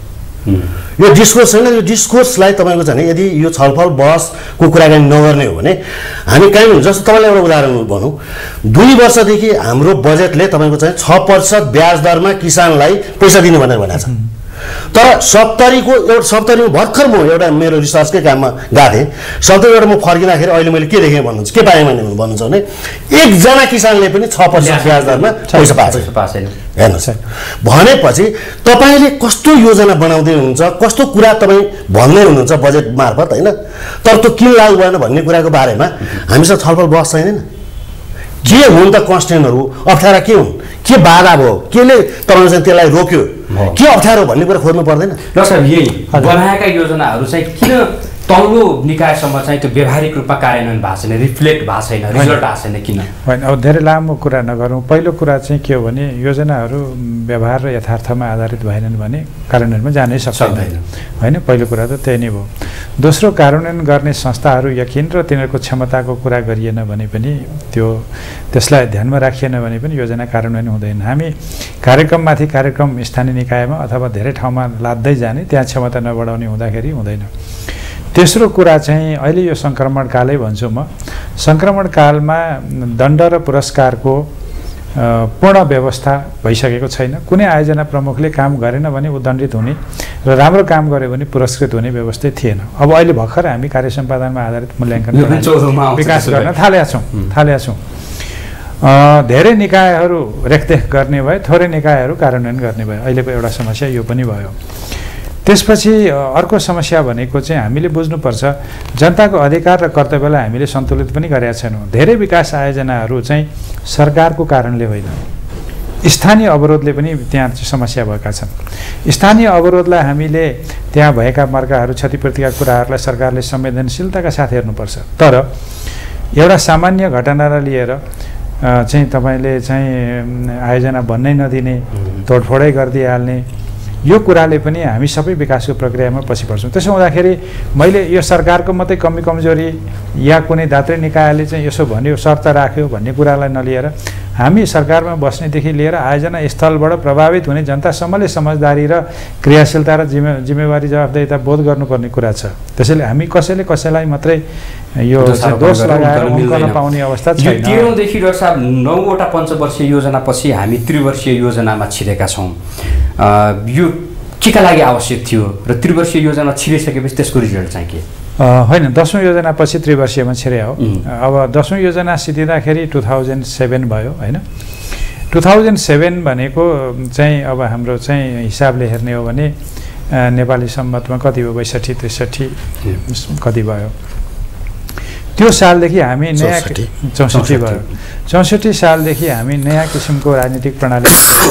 यो डिस्कोर्स छैन। यो डिस्कोर्सलाई तपाईँको चाहिँ यदि यो छलफल बहसको कुराकानी नगर्ने हो भने हामी कहीँ जस्तो तपाईँलाई एउटा उदाहरण भनौँ, दुई वर्षदेखि हाम्रो बजेटले तपाईँको चाहिँ छ प्रतिशत ब्याज दरमा किसानलाई पैसा दिनु भनेर भनेको छ। तर सत्तरीको एउटा सत्तरीमा भर्खर म एउटा मेरो रिसर्चकै काममा गएको थिएँ। सत्तरीबाट म फर्किँदाखेरि अहिले मैले के देखेँ भन्नुहुन्छ, के पाएँ भने भन्नुहुन्छ भने एकजना किसानले पनि छ प्रतिशत ब्याज दरमा पैसा पाएको छैन। हेर्नुहोस्, भनेपछि तपाईँले कस्तो योजना बनाउँदै हुनुहुन्छ, कस्तो कुरा तपाईँ भन्दै हुनुहुन्छ बजेट मार्फत होइन, तर त्यो किन लागु भएन भन्ने कुराको बारेमा हामीसँग छलफल बहस छैन। के हुन् त कन्स्टेन्टहरू, अप्ठ्यारा के हुन्, के बाधा भयो, केले तपाईँले चाहिँ त्यसलाई रोक्यो, के अप्ठ्यारो भन्ने कुरा खोज्नु पर्दैन। र सर यही बनाएका योजनाहरू चाहिँ किन तल्लो निकायसम्म चाहिँ त्यो व्यावहारिक रूपमा कार्यान्वयन भएको छैन, रिफ्लेक्ट भएको छैन, रिजल्ट आएको छैन किन? होइन, अब धेरै लामो कुरा नगरौँ। पहिलो कुरा चाहिँ के हो भने योजनाहरू व्यवहार र यथार्थमा आधारित भएनन् भने कार्यान्वयनमा जानै सक्दैन होइन। पहिलो कुरा त त्यही नै भयो। दोस्रो, कार्यान्वयन गर्ने संस्थाहरू यकिन र तिनीहरूको क्षमताको कुरा गरिएन भने पनि, त्यो त्यसलाई ध्यानमा राखिएन भने पनि योजना कार्यान्वयन हुँदैन। हामी कार्यक्रममाथि कार्यक्रम स्थानीय निकायमा अथवा धेरै ठाउँमा लाद्दै जाने, त्यहाँ क्षमता नबढाउने हुँदाखेरि हुँदैन। तेस्रो कुरा चाहिँ अहिले यो सङ्क्रमण कालै भन्छु म। सङ्क्रमण कालमा दण्ड र पुरस्कारको पूर्ण व्यवस्था भइसकेको छैन। कुनै आयोजना प्रमुखले काम गरेन भने ऊ दण्डित हुने र राम्रो काम गर्यो भने पुरस्कृत हुने व्यवस्था थिएन। अब अहिले भर्खर हामी कार्य सम्पादनमा आधारित मूल्याङ्कन विकास गर्न थालेका छौँ थालेका छौँ धेरै निकायहरू रेखदेख गर्ने भए, थोरै निकायहरू कार्यान्वयन गर्ने भए। अहिलेको एउटा समस्या यो पनि भयो। त्यसपछि अर्को समस्या भनेको चाहिँ हामीले बुझ्नुपर्छ, जनताको अधिकार र कर्तव्यलाई हामीले सन्तुलित पनि गरेका छैनौँ। धेरै विकास आयोजनाहरू चाहिँ सरकारको कारणले होइन, स्थानीय अवरोधले पनि त्यहाँ समस्या भएका छन्। स्थानीय अवरोधलाई हामीले त्यहाँ भएका मर्काहरू, क्षतिपूर्तिका कुराहरूलाई सरकारले संवेदनशीलताका साथ हेर्नुपर्छ। तर एउटा सामान्य घटनालाई लिएर चाहिँ तपाईँले चाहिँ आयोजना बन्नै नदिने, तोडफोडै गरिदिइहाल्ने, यो कुराले पनि हामी सबै विकासको प्रक्रियामा पछि पर्छौँ। त्यसो हुँदाखेरि मैले यो सरकारको मात्रै कमी कमजोरी या कुनै दात्री निकायले चाहिँ यसो भन्यो, शर्त राख्यो भन्ने कुरालाई नलिएर हामी सरकारमा बस्नेदेखि लिएर आयोजना स्थलबाट प्रभावित हुने जनतासम्मले समझदारी र क्रियाशीलता र जिम्मे जिम्मेवारी जवाफदेहिता बोध गर्नुपर्ने कुरा छ। त्यसैले हामी कसैले कसैलाई मात्रै यो दोष लगाएर उम्कन पाउने अवस्था छैन। तेह्रौँदेखि डाक्टर साहब नौवटा पञ्चवर्षीय योजनापछि हामी त्रिवर्षीय योजनामा छिरेका छौँ। यो के का लागि आवश्यक थियो र त्रिवर्षीय योजना छिरिसकेपछि त्यसको रिजल्ट चाहिँ के? होइन, दसौँ योजनापछि त्रिवर्षीयमा छिरे हो। अब दसौँ योजना सिद्धिँदाखेरि टु थाउजन्ड सेभेन भयो होइन। टु थाउजन्ड सेभेन भनेको चाहिँ अब हाम्रो चाहिँ हिसाबले हेर्ने हो भने नेपाली सम्मतमा कति भयो, बैसठी त्रिसठी कति भयो। त्यो सालदेखि हामी नयाँ चौसठी भयो चौसठी सालदेखि हामी नयाँ किसिमको राजनीतिक प्रणाली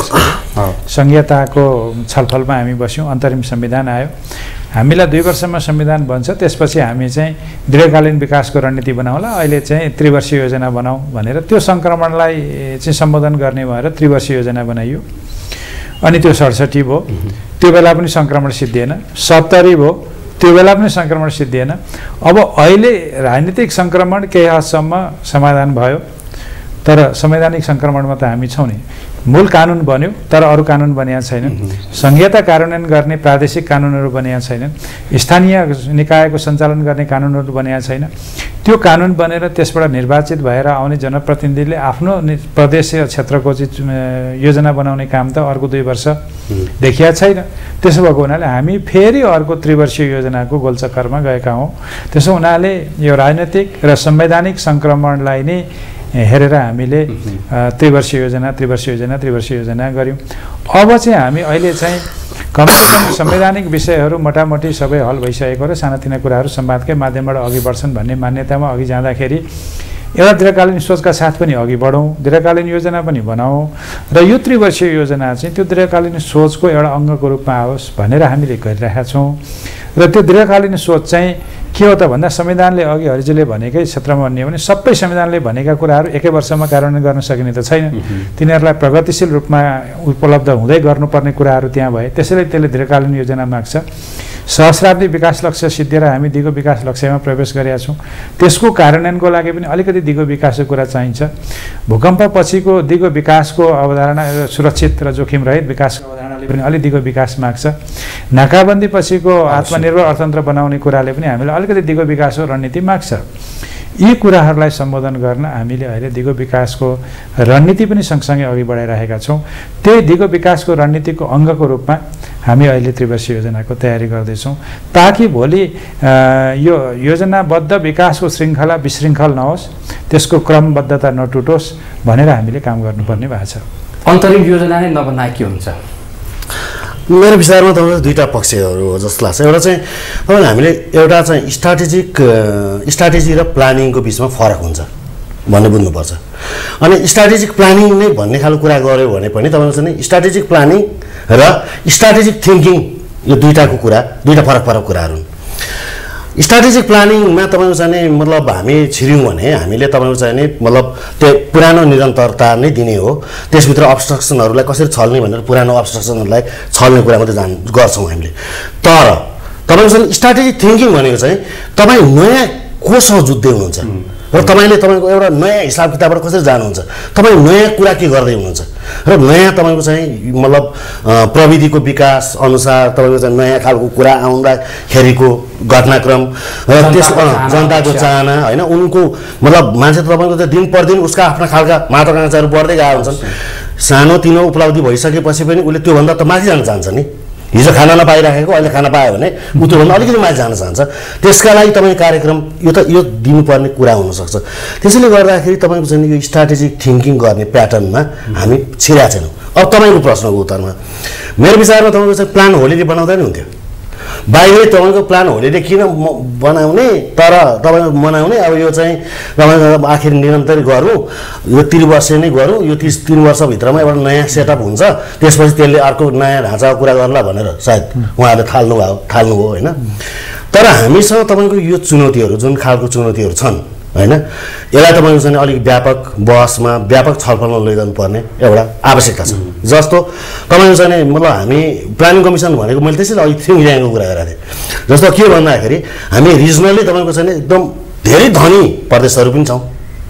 संहिताको छलफलमा हामी बस्यौँ। अन्तरिम संविधान आयो। हामीलाई दुई वर्षमा संविधान बन्छ, त्यसपछि हामी चाहिँ दीर्घकालीन विकासको रणनीति बनाउँला, अहिले चाहिँ त्रिवर्षीय योजना बनाऊ भनेर त्यो सङ्क्रमणलाई चाहिँ सम्बोधन गर्ने भएर त्रिवर्षीय योजना बनाइयो। अनि त्यो सडसठी भयो, त्यो बेला पनि सङ्क्रमण सिद्धिएन। सत्तरी भयो, त्यो बेला पनि सङ्क्रमण सिद्धिएन। अब अहिले राजनीतिक सङ्क्रमण केही हदसम्म समाधान भयो, तर संवैधानिक सङ्क्रमणमा त हामी छौँ नि। मूल कानुन बन्यो तर अरू कानुन बनिया छैन। संहिता कार्यान्वयन गर्ने प्रादेशिक कानुनहरू बनिया छैनन्। स्थानीय निकायको सञ्चालन गर्ने कानुनहरू बनिया छैन। त्यो कानुन बनेर त्यसबाट निर्वाचित भएर आउने जनप्रतिनिधिले आफ्नो प्रदेशीय क्षेत्रको चाहिँ योजना बनाउने काम त अर्को दुई वर्ष देखिया छैन। त्यसो भएको हुनाले हामी फेरि अर्को त्रिवर्षीय योजनाको गोलचक्करमा गएका हौँ। त्यसो हुनाले यो राजनैतिक र संवैधानिक सङ्क्रमणलाई नै हेरेर हामीले त्रिवर्षीय योजना त्रिवर्षीय योजना त्रिवर्षीय योजना गऱ्यौँ। अब चाहिँ हामी अहिले चाहिँ कमसेकम संवैधानिक विषयहरू मोटामोटी सबै हल भइसकेको र सानातिना कुराहरू संवादकै माध्यमबाट अघि बढ्छन् भन्ने मान्यतामा अघि जाँदाखेरि एउटा दीर्घकालीन सोचका साथ पनि अघि बढौँ, दीर्घकालीन योजना पनि बनाऊँ र यो त्रिवर्षीय योजना चाहिँ त्यो दीर्घकालीन सोचको एउटा अङ्गको रूपमा आओस् भनेर हामीले गरिरहेका छौँ। र त्यो दीर्घकालीन सोच चाहिँ के हो त भन्दा संविधानले अघि हरिजीले भनेकै क्षेत्रमा भन्ने भने सबै संविधानले भनेका कुराहरू एकै वर्षमा कार्यान्वयन गर्न सकिने त छैन। तिनीहरूलाई प्रगतिशील रूपमा उपलब्ध हुँदै गर्नुपर्ने कुराहरू त्यहाँ भए, त्यसैले त्यसले दीर्घकालीन योजना माग्छ। सहस्राब्दी विकास लक्ष्य सिद्धिएर हामी दिगो विकास लक्ष्यमा प्रवेश गरेका छौँ। त्यसको कार्यान्वयनको लागि पनि अलिकति दिगो विकासको कुरा चाहिन्छ। भूकम्प पछिको दिगो विकासको अवधारणा सुरक्षित र जोखिम रहित विकासको अवधारणाले पनि अलि दिगो विकास माग्छ। नाकाबन्दी पछिको आत्मनिर्भर अर्थतन्त्र बनाउने कुराले पनि हामीलाई अलिकति दिगो विकासको रणनीति माग्छ। यी कुराहरूलाई सम्बोधन गर्न हामीले अहिले दिगो विकासको रणनीति पनि सँगसँगै अघि बढाइरहेका छौँ। त्यही दिगो विकासको रणनीतिको अङ्गको रूपमा हामी अहिले त्रिवर्षीय योजनाको तयारी गर्दैछौँ, ताकि भोलि यो योजनाबद्ध विकासको श्रृङ्खला विशृङ्खल नहोस्, त्यसको क्रमबद्धता नटुटोस् भनेर हामीले काम गर्नुपर्ने भएको छ। अन्तरिम योजना नै नबनाए के हुन्छ? मेरो विचारमा तपाईँको दुईवटा पक्षहरू हो जस्तो लाग्छ। एउटा चाहिँ तपाईँले हामीले एउटा चाहिँ स्ट्राटेजिक स्ट्राटेजी र प्लानिङको बिचमा फरक हुन्छ भन्ने बुझ्नुपर्छ। अनि स्ट्राटेजिक प्लानिङ नै भन्ने खालको कुरा गऱ्यो भने पनि तपाईँको चाहिँ स्ट्राटेजिक प्लानिङ र स्ट्राटेजिक थिङ्किङ यो दुईवटाको कुरा दुईवटा फरक फरक कुराहरू हुन्। स्ट्राटेजिक प्लानिङमा तपाईँको चाहिँ मतलब हामी छिर्यौँ भने हामीले तपाईँको चाहिँ नि मतलब त्यो पुरानो निरन्तरता नै दिने हो, त्यसभित्र अब्स्ट्रक्सनहरूलाई कसरी छल्ने भनेर पुरानो अब्स्ट्रक्सनहरूलाई छल्ने कुरा मात्रै जान गर्छौँ हामीले। तर तपाईँको चाहिँ स्ट्राटेजिक थिङ्किङ भनेको चाहिँ तपाईँ नयाँ कोसँग जुझ्दै हुनुहुन्छ र तपाईँले तपाईँको एउटा नयाँ हिसाब किताबबाट कसरी जानुहुन्छ, तपाईँ नयाँ कुरा के गर्दै हुनुहुन्छ र नयाँ तपाईँको चाहिँ मतलब प्रविधिको विकास अनुसार तपाईँको चाहिँ नयाँ खालको कुरा आउँदाखेरिको घटनाक्रम र त्यस जनताको चाहना होइन, उनको मतलब मान्छे त तपाईँको चाहिँ दिन प्रतिदिन उसका आफ्ना खालका महत्त्वाकांक्षाहरू बढ्दै गएका हुन्छन्। सानोतिनो उपलब्धि भइसकेपछि पनि उसले त्योभन्दा त माथि जान चाहन्छ नि। हिजो खाना नपाइराखेको अहिले खाना पायो भने ऊ त्योभन्दा अलिकति माथि जान चाहन्छ। त्यसका लागि तपाईँ कार्यक्रम यो त यो दिनुपर्ने कुरा हुनसक्छ। त्यसैले गर्दाखेरि तपाईँको चाहिँ यो स्ट्राटेजिक थिङ्किङ गर्ने प्याटर्नमा हामी छिरेका छैनौँ। अब तपाईँको प्रश्नको उत्तरमा मेरो विचारमा तपाईँको चाहिँ प्लान होलिडे बनाउँदा नि हुन्थ्यो। बाहिरै तपाईँको प्लान होलिडे किन बनाउने, तर तपाईँको मनाउने अब यो चाहिँ तपाईँको आखिर निरन्तर गरौँ, यो तिन वर्ष नै गरौँ, यो तिस तिन वर्षभित्रमा एउटा नयाँ सेटअप हुन्छ, त्यसपछि त्यसले अर्को नयाँ ढाँचाको कुरा गर्ला भनेर सायद उहाँहरूले थाल्नु भयो थाल्नु हो होइन। तर हामीसँग तपाईँको यो चुनौतीहरू जुन खालको चुनौतीहरू छन् होइन, यसलाई तपाईँको चाहिँ अलिक व्यापक बहसमा व्यापक छलफलमा लैजानुपर्ने एउटा आवश्यकता छ। जस्तो तपाईँको चाहिँ मतलब हामी प्लानिङ कमिसन भनेको मैले त्यसैले अलिक थिङ ल्याङको कुरा गरेको थिएँ। जस्तो के भन्दाखेरि हामी रिजनली तपाईँको चाहिँ एकदम धेरै धनी प्रदेशहरू पनि छौँ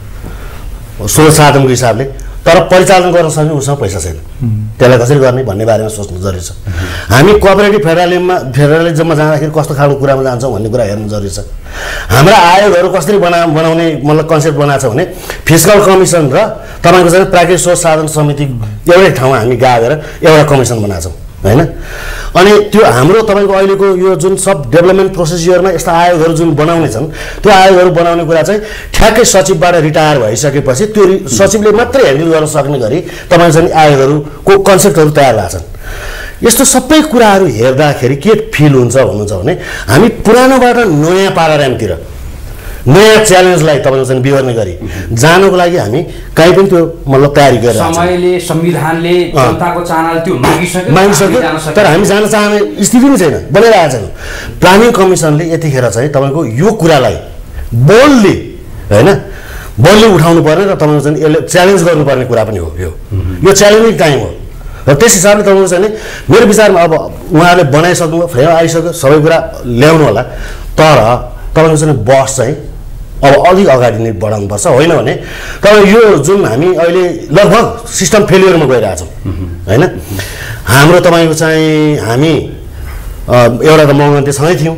स्रोत साधनको हिसाबले, तर परिचालन गर्न सक्ने उसँग पैसा छैन, त्यसलाई कसरी गर्ने भन्ने बारेमा सोच्नु जरुरी छ। हामी कोअपरेटिभ फेडरलिजममा फेडरलिजममा जाँदाखेरि कस्तो खालको कुरामा जान्छौँ भन्ने कुरा हेर्नु जरुरी छ। हाम्रा आयोगहरू कसरी बना बनाउने मतलब कन्सेप्ट बनाएको छ भने फिस्कल कमिसन र तपाईँको चाहिँ प्राकृतिक स्रोत साधन समिति एउटै ठाउँमा हामी गाएर एउटा कमिसन बनाएको छौँ होइन। अनि त्यो हाम्रो तपाईँको अहिलेको यो जुन सब डेभलपमेन्ट प्रोसिजरमा यस्ता आयोगहरू जुन बनाउने छन्, त्यो आयोगहरू बनाउने कुरा चाहिँ ठ्याक्कै सचिवबाट रिटायर भइसकेपछि त्यो सचिवले मात्रै ह्यान्डल गर्न सक्ने गरी तपाईँको चाहिँ आयोगहरूको कन्सेप्टहरू तयार भएको छन्। यस्तो सबै कुराहरू हेर्दाखेरि के फिल हुन्छ भन्नुहुन्छ भने हामी पुरानोबाट नयाँ पाराडाइमतिर नयाँ च्यालेन्जलाई तपाईँको चाहिँ बिहोर्ने गरी जानको लागि हामी कहीँ पनि त्यो मतलब तयारी गरेर समयले संविधानले जनताको चाहनाले त्यो मागिसक्यो मागिसक्यो तर हामी जान चाहने स्थिति नै छैन, बनिरहेको छैन। प्लानिङ कमिसनले यतिखेर चाहिँ तपाईँको यो कुरालाई बोल्डली होइन बोल्डली उठाउनु पर्ने र तपाईँको चाहिँ यसले च्यालेन्ज गर्नुपर्ने कुरा पनि हो। यो यो च्यालेन्जिङ टाइम हो र त्यस हिसाबले तपाईँको चाहिँ मेरो विचारमा अब उहाँहरूले बनाइसक्नु फ्रेम आइसक्यो, सबै कुरा ल्याउनु होला, तर तपाईँको चाहिँ बस चाहिँ अब अलिक अगाडि नै बढाउनुपर्छ। होइन भने तपाईँ यो जुन हामी अहिले लगभग सिस्टम फेलियरमा गइरहेछौँ होइन। हाम्रो तपाईँको चाहिँ हामी एउटा त मगन्तेसँगै थियौँ,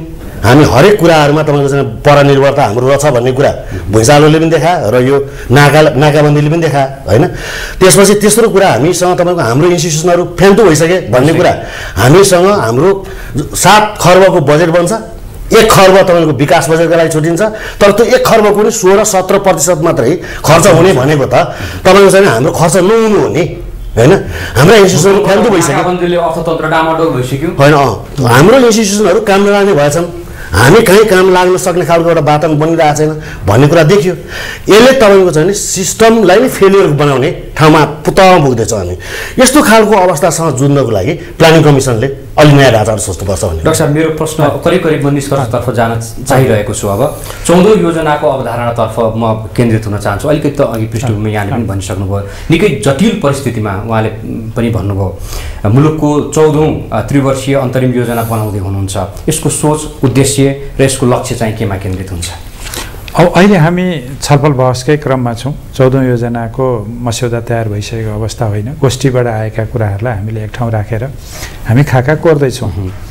हामी हरेक कुराहरूमा तपाईँको चाहिँ परनिर्भरता हाम्रो रहेछ भन्ने कुरा भुइँचालोले पनि देखा र यो नाका नाकाबन्दीले पनि देखा होइन। त्यसपछि तेस्रो कुरा हामीसँग तपाईँको हाम्रो इन्स्टिट्युसनहरू फ्यान्टो भइसके भन्ने कुरा। हामीसँग हाम्रो सात खर्बको बजेट बन्छ, एक खर्ब तपाईँको विकास बजेटका लागि छुटिन्छ, तर त्यो एक खर्बको पनि सोह्र सत्र प्रतिशत मात्रै खर्च हुने भनेको त तपाईँको चाहिँ हाम्रो खर्च नहुनु हो नि होइन। हाम्रा इन्स्टिट्युसनहरू फ्यान्टो भइसक्यो, अर्थतन्त्र डामाडोल भइसक्यो होइन। हाम्रो इन्स्टिट्युसनहरू काम नलाग्ने भएछन्, हामी कहीँ काम लाग्न सक्ने खालको एउटा वातावरण बनिरहेको छैन भन्ने कुरा देखियो। यसले तपाईँको चाहिँ नि सिस्टमलाई नै फेलियर बनाउने ठाउँमा पुतमा पुग्दैछौँ हामी। यस्तो खालको अवस्थासँग जुझ्नको लागि प्लानिङ कमिसनले अलि नयाँ ढाँचाहरू सोच्नुपर्छ भन्ने। डाक्टर साहब, मेरो प्रश्न करिब करिब म निष्कर्षतर्फ जान चाहिरहेको छु। अब चौधौँ योजनाको अवधारणातर्फ म केन्द्रित हुन चाहन्छु। अलिकति त अघि पृष्ठभूमि यहाँले पनि भनिसक्नुभयो, निकै जटिल परिस्थितिमा उहाँले पनि भन्नुभयो मुलुकको चौधौँ त्रिवर्षीय अन्तरिम योजना बनाउँदै हुनुहुन्छ। यसको सोच, उद्देश्य र यसको लक्ष्य चाहिँ केमा केन्द्रित हुन्छ? अब अहिले हामी छलफल बहसकै क्रममा छौँ। चौधौँ योजनाको मस्यौदा तयार भइसकेको अवस्था होइन, गोष्ठीबाट आएका कुराहरूलाई हामीले एक ठाउँ राखेर हामी खाका कोर्दैछौँ।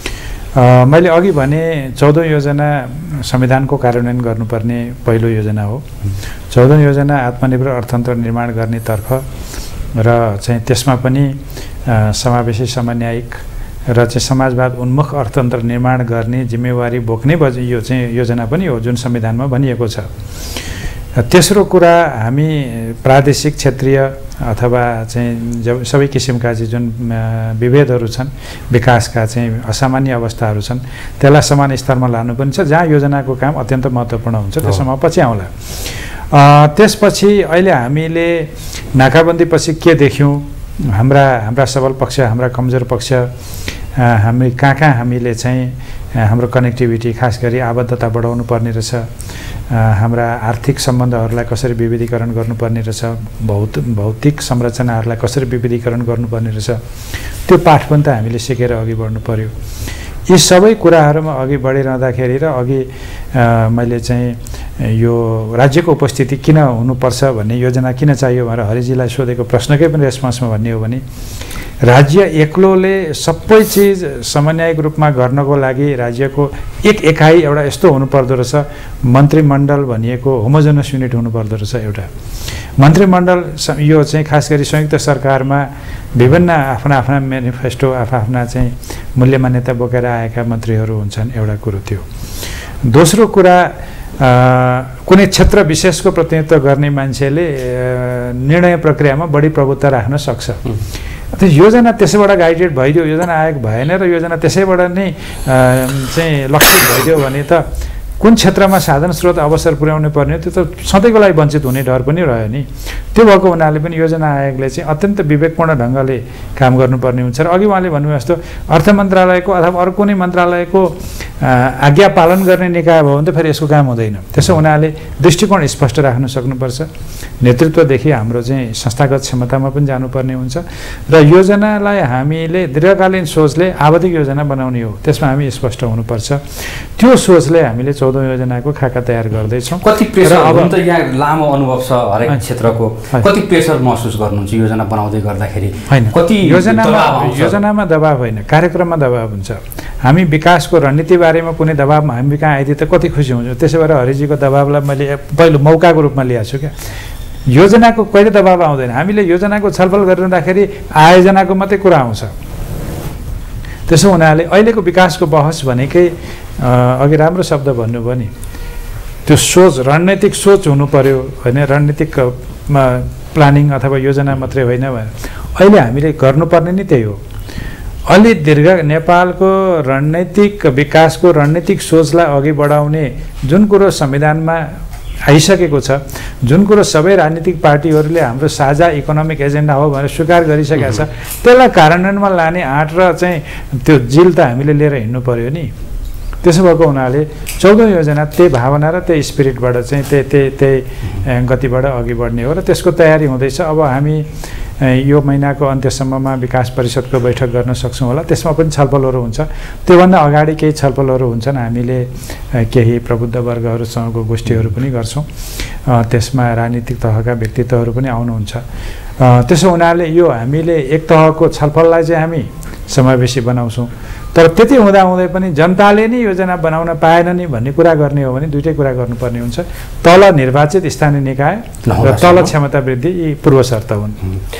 मैले अघि भने चौधौँ योजना संविधानको कार्यान्वयन गर्नुपर्ने पहिलो योजना हो। चौधौँ योजना आत्मनिर्भर अर्थतन्त्र निर्माण गर्नेतर्फ र चाहिँ त्यसमा पनि समावेशी समन्वयिक र चाहिँ समाजवाद उन्मुख अर्थतन्त्र निर्माण गर्ने जिम्मेवारी बोक्ने बज यो चाहिँ योजना पनि हो जुन संविधानमा भनिएको छ। तेस्रो कुरा, हामी प्रादेशिक क्षेत्रीय अथवा चाहिँ जब सबै किसिमका चाहिँ जुन विभेदहरू छन्, विकासका चाहिँ असामान्य अवस्थाहरू छन्, त्यसलाई समान स्तरमा लानु पनि छ, जहाँ योजनाको काम अत्यन्त महत्त्वपूर्ण हुन्छ त्यसमा पछि आउँला। त्यसपछि अहिले हामीले नाकाबन्दीपछि के देख्यौँ, हाम्रा हाम्रा सबल पक्ष, हाम्रा कमजोर पक्ष, हामी कहाँ कहाँ हामीले चाहिँ हाम्रो कनेक्टिभिटी खास गरी आबद्धता बढाउनु पर्ने रहेछ, हाम्रा आर्थिक सम्बन्धहरूलाई कसरी विविधीकरण गर्नुपर्ने रहेछ, भौत भौतिक संरचनाहरूलाई कसरी विविधीकरण गर्नुपर्ने रहेछ, त्यो पाठ पनि त हामीले सिकेर अघि बढ्नु पर्यो। यी सबै कुराहरूमा अघि बढिरहँदाखेरि र अघि मैले चाहिँ यो राज्यको उपस्थिति किन हुनुपर्छ भन्ने, योजना किन चाहियो भनेर हरिजीलाई सोधेको प्रश्नकै पनि रेस्पोन्समा भन्ने हो भने राज्य एक्लोले सबै चिज समन्वयिक रूपमा गर्नको लागि राज्यको एक एकाइ एउटा यस्तो हुनुपर्दो रहेछ, मन्त्रीमण्डल भनिएको होमोजेनस युनिट हुनुपर्दो रहेछ। एउटा मन्त्रीमण्डल यो चाहिँ खास गरी संयुक्त सरकारमा विभिन्न आफ्ना आफ्ना मेनिफेस्टो, आफ्ना चाहिँ मूल्य मान्यता बोकेर आएका मन्त्रीहरू हुन्छन्, एउटा कुरो त्यो। दोस्रो कुरा, कुनै क्षेत्र विशेषको प्रतिनिधित्व गर्ने मान्छेले निर्णय प्रक्रियामा बढी प्रभुत्व राख्न सक्छ। त्यो योजना त्यसैबाट गाइडेड भइदियो, योजना आएको भएन र योजना त्यसैबाट नै चाहिँ लक्षित भइदियो भने त कुन क्षेत्रमा साधन स्रोत अवसर पुर्याउनु पर्ने त्यो त सधैँको लागि वञ्चित हुने डर पनि रह्यो नि। त्यो भएको हुनाले पनि योजना आयोगले चाहिँ अत्यन्त विवेकपूर्ण ढङ्गले काम गर्नुपर्ने हुन्छ। र अघि उहाँले भन्नुभयो जस्तो अर्थ मन्त्रालयको अथवा अरू कुनै मन्त्रालयको आज्ञा पालन गर्ने निकाय भयो भने त फेरि यसको काम हुँदैन। त्यसो हुनाले दृष्टिकोण स्पष्ट राख्न सक्नुपर्छ। नेतृत्वदेखि हाम्रो चाहिँ संस्थागत क्षमतामा पनि जानुपर्ने हुन्छ र योजनालाई हामीले दीर्घकालीन सोचले आवधिक योजना बनाउने हो, त्यसमा हामी स्पष्ट हुनुपर्छ। त्यो सोचले हामीले चौधौँ योजनाको खाका तयार गर्दैछौँ। कति प्रेसर अब त यहाँ लामो अनुभव छ हरेक क्षेत्रको, कति प्रेसर महसुस गर्नुहुन्छ योजना बनाउँदै गर्दाखेरि? होइन, कति योजनामा योजनामा दबाव होइन, कार्यक्रममा दबाव हुन्छ। हामी विकासको रणनीति बारेमा कुनै दबावमा हामी कहाँ आइदिए त कति खुसी हुन्छौँ। त्यसै भएर हरिजीको दबावलाई मैले पहिलो मौकाको रूपमा लिएको छु क्या। योजनाको कहिले दबाव आउँदैन, हामीले योजनाको छलफल गरिरहँदाखेरि आयोजनाको मात्रै कुरा आउँछ। त्यसो हुनाले अहिलेको विकासको बहस भनेकै अघि राम्रो शब्द भन्नुभयो नि, त्यो सोच, रणनीतिक सोच हुनु पर्यो होइन, रणनीतिक प्लानिङ अथवा योजना मात्रै होइन। अहिले हामीले गर्नुपर्ने नि त्यही हो। अलि दीर्घ नेपालको रणनीतिक विकासको रणनीतिक सोचलाई अघि बढाउने जुन कुरो संविधानमा आइसकेको छ, जुन कुरो सबै राजनीतिक पार्टीहरूले हाम्रो साझा इकोनोमिक एजेन्डा हो भनेर स्वीकार गरिसकेका छ, त्यसलाई कार्यान्वयनमा लाने आँट र चाहिँ त्यो जिल त हामीले लिएर हिँड्नु पर्यो नि। त्यसो भएको हुनाले चौधौँ योजना त्यही भावना र त्यही स्पिरिटबाट चाहिँ त्यही त्यही त्यही गतिबाट अघि बढ्ने हो र त्यसको तयारी हुँदैछ। अब हामी यो महिनाको अन्त्यसम्ममा विकास परिषदको बैठक गर्न सक्छौँ होला, त्यसमा पनि छलफलहरू हुन्छ। त्योभन्दा अगाडि केही छलफलहरू हुन्छन्, हामीले केही प्रबुद्ध वर्गहरूसँगको गोष्ठीहरू पनि गर्छौँ, त्यसमा राजनीतिक तहका व्यक्तित्वहरू पनि आउनुहुन्छ। त्यसो हुनाले यो हामीले एक तहको छलफललाई चाहिँ हामी समावेशी बनाउँछौँ, तर त्यति हुँदाहुँदै पनि जनताले नै योजना बनाउन पाएन नि भन्ने कुरा गर्ने हो भने दुईटै कुरा गर्नुपर्ने हुन्छ। तल निर्वाचित स्थानीय निकाय र तल क्षमता वृद्धि यी पूर्व शर्त हुन्।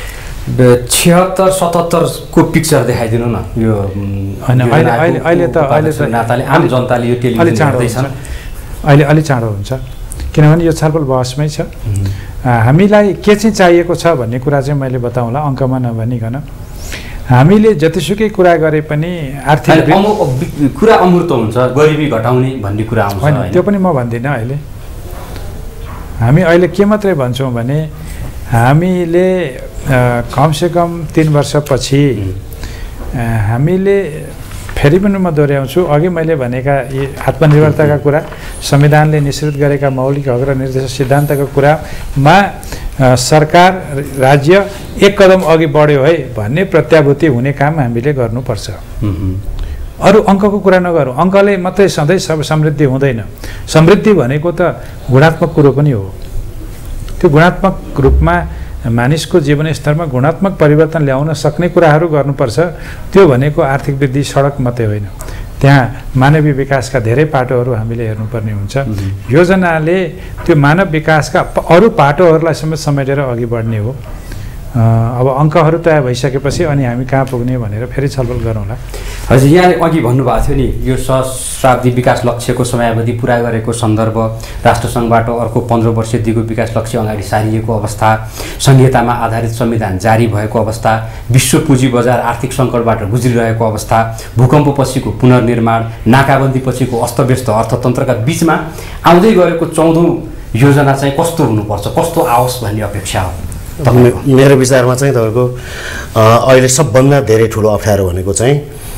छिहत्तर सतहत्तरको पिक्चर देखाइदिनु न यो होइन अहिले अहिले अहिले त अहिले त नाताले आम जनताले यो टेलिभिजन हेर्दैछन् अहिले अलि चाँडो हुन्छ किनभने यो छलफल बहसमै छ। हामीलाई के चाहिँ चाहिएको छ भन्ने कुरा चाहिँ मैले बताउँला अङ्कमा नभनिकन। हामीले जतिसुकै कुरा गरे पनि आर्थिक कुरा अमूर्त हुन्छ गरिबी घटाउने भन्ने कुरा आउँछ होइन त्यो पनि म भन्दिनँ। अहिले हामी अहिले के मात्रै भन्छौँ भने हामीले कमसेकम तीन वर्षपछि हामीले फेरि पनि म दोहोऱ्याउँछु अघि मैले भनेका यी आत्मनिर्भरताका कुरा संविधानले निश्चित गरेका मौलिक हक र निर्देशक सिद्धान्तका कुरामा सरकार राज्य एक कदम अघि बढ्यो है भन्ने प्रत्याभूति हुने काम हामीले गर्नुपर्छ। अरू अङ्कको कुरा नगरौँ, अङ्कले मात्रै सधैँ सब समृद्धि हुँदैन। समृद्धि भनेको त गुणात्मक कुरो पनि हो। त्यो गुणात्मक रूपमा मानिसको जीवनस्तरमा गुणात्मक परिवर्तन ल्याउन सक्ने कुराहरू गर्नुपर्छ। त्यो भनेको आर्थिक वृद्धि सडक मात्रै होइन, त्यहाँ मानवीय विकासका धेरै पाटोहरू हामीले हेर्नुपर्ने हुन्छ। योजनाले त्यो मानव विकासका अरू पाटोहरूलाई समेत समेटेर अघि बढ्ने हो। अब अङ्कहरू तय भइसकेपछि अनि हामी कहाँ पुग्ने भनेर फेरि छलफल गरौँला। हजुर, यहाँले अघि भन्नुभएको थियो नि यो सहस्राब्दी विकास लक्ष्यको समयावधि पुरा गरेको सन्दर्भ, राष्ट्रसङ्घबाट अर्को पन्ध्र वर्षीय दिगो विकास लक्ष्य अगाडि सारिएको अवस्था, संहितामा आधारित संविधान जारी भएको अवस्था, विश्व पुँजी बजार आर्थिक सङ्कटबाट गुज्रिरहेको अवस्था, भूकम्पपछिको पुनर्निर्माण, नाकाबन्दीपछिको अस्तव्यस्त अर्थतन्त्रका बिचमा आउँदै गरेको चौधौँ योजना चाहिँ कस्तो हुनुपर्छ, कस्तो आओस् भन्ने अपेक्षा हो? मेरो विचारमा चाहिँ तपाईँको अहिले सबभन्दा धेरै ठुलो अप्ठ्यारो भनेको चाहिँ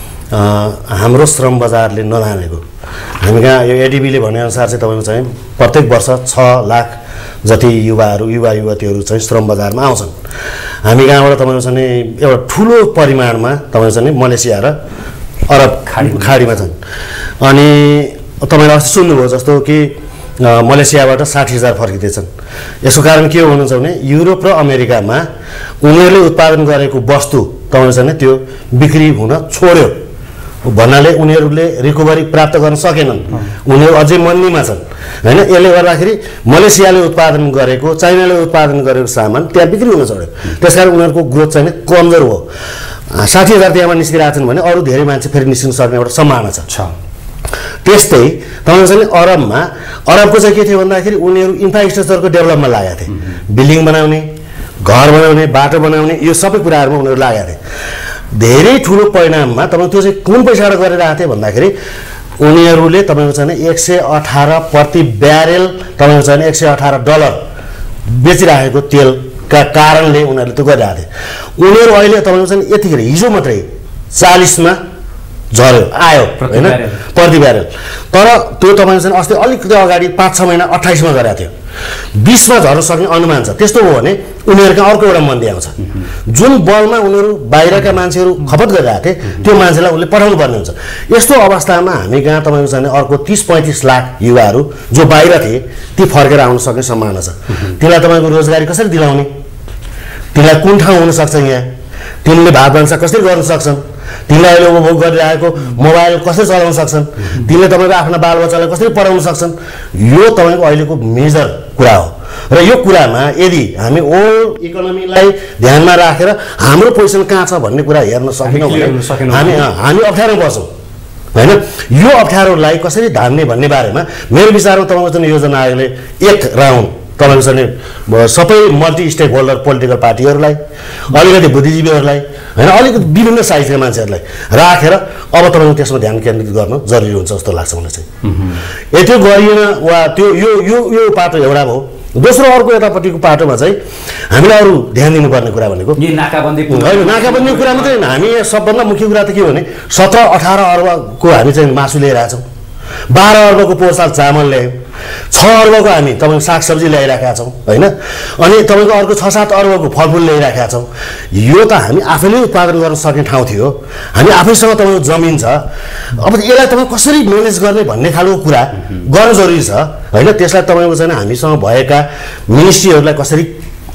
हाम्रो श्रम बजारले नजानेको। हामी कहाँ यो एडिबीले भनेअनुसार चाहिँ तपाईँको चाहिँ प्रत्येक वर्ष छ लाख जति युवाहरू युवा युवतीहरू चाहिँ श्रम बजारमा आउँछन्। हामी कहाँबाट तपाईँको चाहिँ एउटा ठुलो परिमाणमा तपाईँको चाहिँ मलेसिया र अरब खाडी खाडीमा छन्। अनि तपाईँले अस्ति सुन्नुभयो जस्तो कि मलेसियाबाट साठी हजार फर्किँदैछन्। यसको कारण के हो भन्नुहुन्छ भने युरोप र अमेरिकामा उनीहरूले उत्पादन गरेको वस्तु तपाईँले चाहिँ त्यो बिक्री हुन छोड्यो भन्नाले उनीहरूले रिकभरी प्राप्त गर्न सकेनन्, उनीहरू अझै मन्दीमा छन् होइन। यसले गर्दाखेरि मलेसियाले उत्पादन गरेको चाइनाले उत्पादन गरेको सामान त्यहाँ बिक्री हुन छोड्यो। त्यसकारण उनीहरूको ग्रोथ चाहिँ कमजोर हो। साठी हजार त्यहाँबाट निस्किरहेको छन् भने अरू धेरै मान्छे फेरि निस्किन सक्ने एउटा सम्भावना छ। त्यस्तै तपाईँको चाहिँ अरबमा अरबको चाहिँ के थियो भन्दाखेरि उनीहरू इन्फ्रास्ट्रक्चरको डेभलपमा लागेका थिए। बिल्डिङ बनाउने, घर बनाउने, बाटो बनाउने, यो सबै कुराहरूमा उनीहरू लागेका थिए। धेरै ठुलो परिणाममा तपाईँ त्यो चाहिँ कुन पैसाबाट गरिरहेको थियो भन्दाखेरि उनीहरूले तपाईँको चाहिँ एक सय अठार प्रति ब्यारेल तपाईँको चाहिँ एक सय अठार डलर बेचिरहेको तेलका कारणले उनीहरूले त्यो गरिरहेको थिए। उनीहरू अहिले तपाईँको चाहिँ यतिखेर हिजो मात्रै चालिसमा झऱ्यो आयो होइन प्रति ब्यारेल। तर त्यो तपाईँको चाहिँ अस्ति अलिकति अगाडि पाँच छ महिना अट्ठाइसमा गरेको थियो, बिसमा झर्न सक्ने अनुमान छ। त्यस्तो हो भने उनीहरूका अर्को एउटा मन्दी आउँछ। जुन बलमा उनीहरू बाहिरका मान्छेहरू खपत गरिरहेको थिए त्यो मान्छेलाई उसले पठाउनु पर्ने हुन्छ। यस्तो अवस्थामा हामी कहाँ तपाईँको चाहिँ अर्को तिस पैँतिस लाख युवाहरू जो बाहिर थिए ती फर्केर आउन सक्ने सम्भावना छ। त्यसलाई तपाईँको रोजगारी कसरी दिलाउने, तिनीलाई कुन ठाउँ हुनसक्छ, यहाँ तिनीहरूले भात भान्सा कसरी गर्न सक्छन्, तिनीले अहिले उपभोग गरिरहेको मोबाइल कसरी चलाउन सक्छन्, तिनीले तपाईँको आफ्ना बालबच्चालाई कसरी पढाउन सक्छन्, यो तपाईँको अहिलेको मेजर कुरा हो। र यो कुरामा यदि हामी ओल्ड इकोनोमीलाई ध्यानमा राखेर हाम्रो पोजिसन कहाँ छ भन्ने कुरा हेर्न सकेनौँ भने हामी हामी अप्ठ्यारो पर्छौँ होइन। यो अप्ठ्यारोलाई कसरी धान्ने भन्ने बारेमा मेरो विचारमा तपाईँको चाहिँ योजना आयोगले एक राउन्ड तपाईँको चाहिँ सबै मल्टी स्टेक होल्डर पोलिटिकल पार्टीहरूलाई, अलिकति बुद्धिजीवीहरूलाई होइन, अलिकति विभिन्न साइजका मान्छेहरूलाई राखेर अब तपाईँको त्यसमा ध्यान केन्द्रित गर्नु जरुरी हुन्छ जस्तो लाग्छ मलाई चाहिँ। यदि त्यो गरिएन वा त्यो यो यो यो पाटो एउटा भयो। दोस्रो अर्को यतापट्टिको पाटोमा चाहिँ हामीले अरू ध्यान दिनुपर्ने कुरा भनेको नाकाबन्दी होइन, नाकाबन्दी कुरा मात्रै होइन। हामी सबभन्दा मुख्य कुरा त के हो भने सत्र अठार अर्बको हामी चाहिँ मासु ल्याइरहेको छौँ, बाह्र अर्बको पोहोर साल चामल ल्यायौँ, छ अर्बको हामी तपाईँको सागसब्जी ल्याइरहेका छौँ होइन। अनि तपाईँको अर्को छ सात अर्बको फलफुल ल्याइरहेका छौँ। यो त हामी आफैले उत्पादन गर्न सक्ने ठाउँ थियो, हामी आफैसँग तपाईँको जमिन छ। अब यसलाई तपाईँ कसरी म्यानेज गर्ने भन्ने खालको कुरा गर्न जरुरी छ होइन। त्यसलाई तपाईँको चाहिँ हामीसँग भएका मिनिस्ट्रीहरूलाई कसरी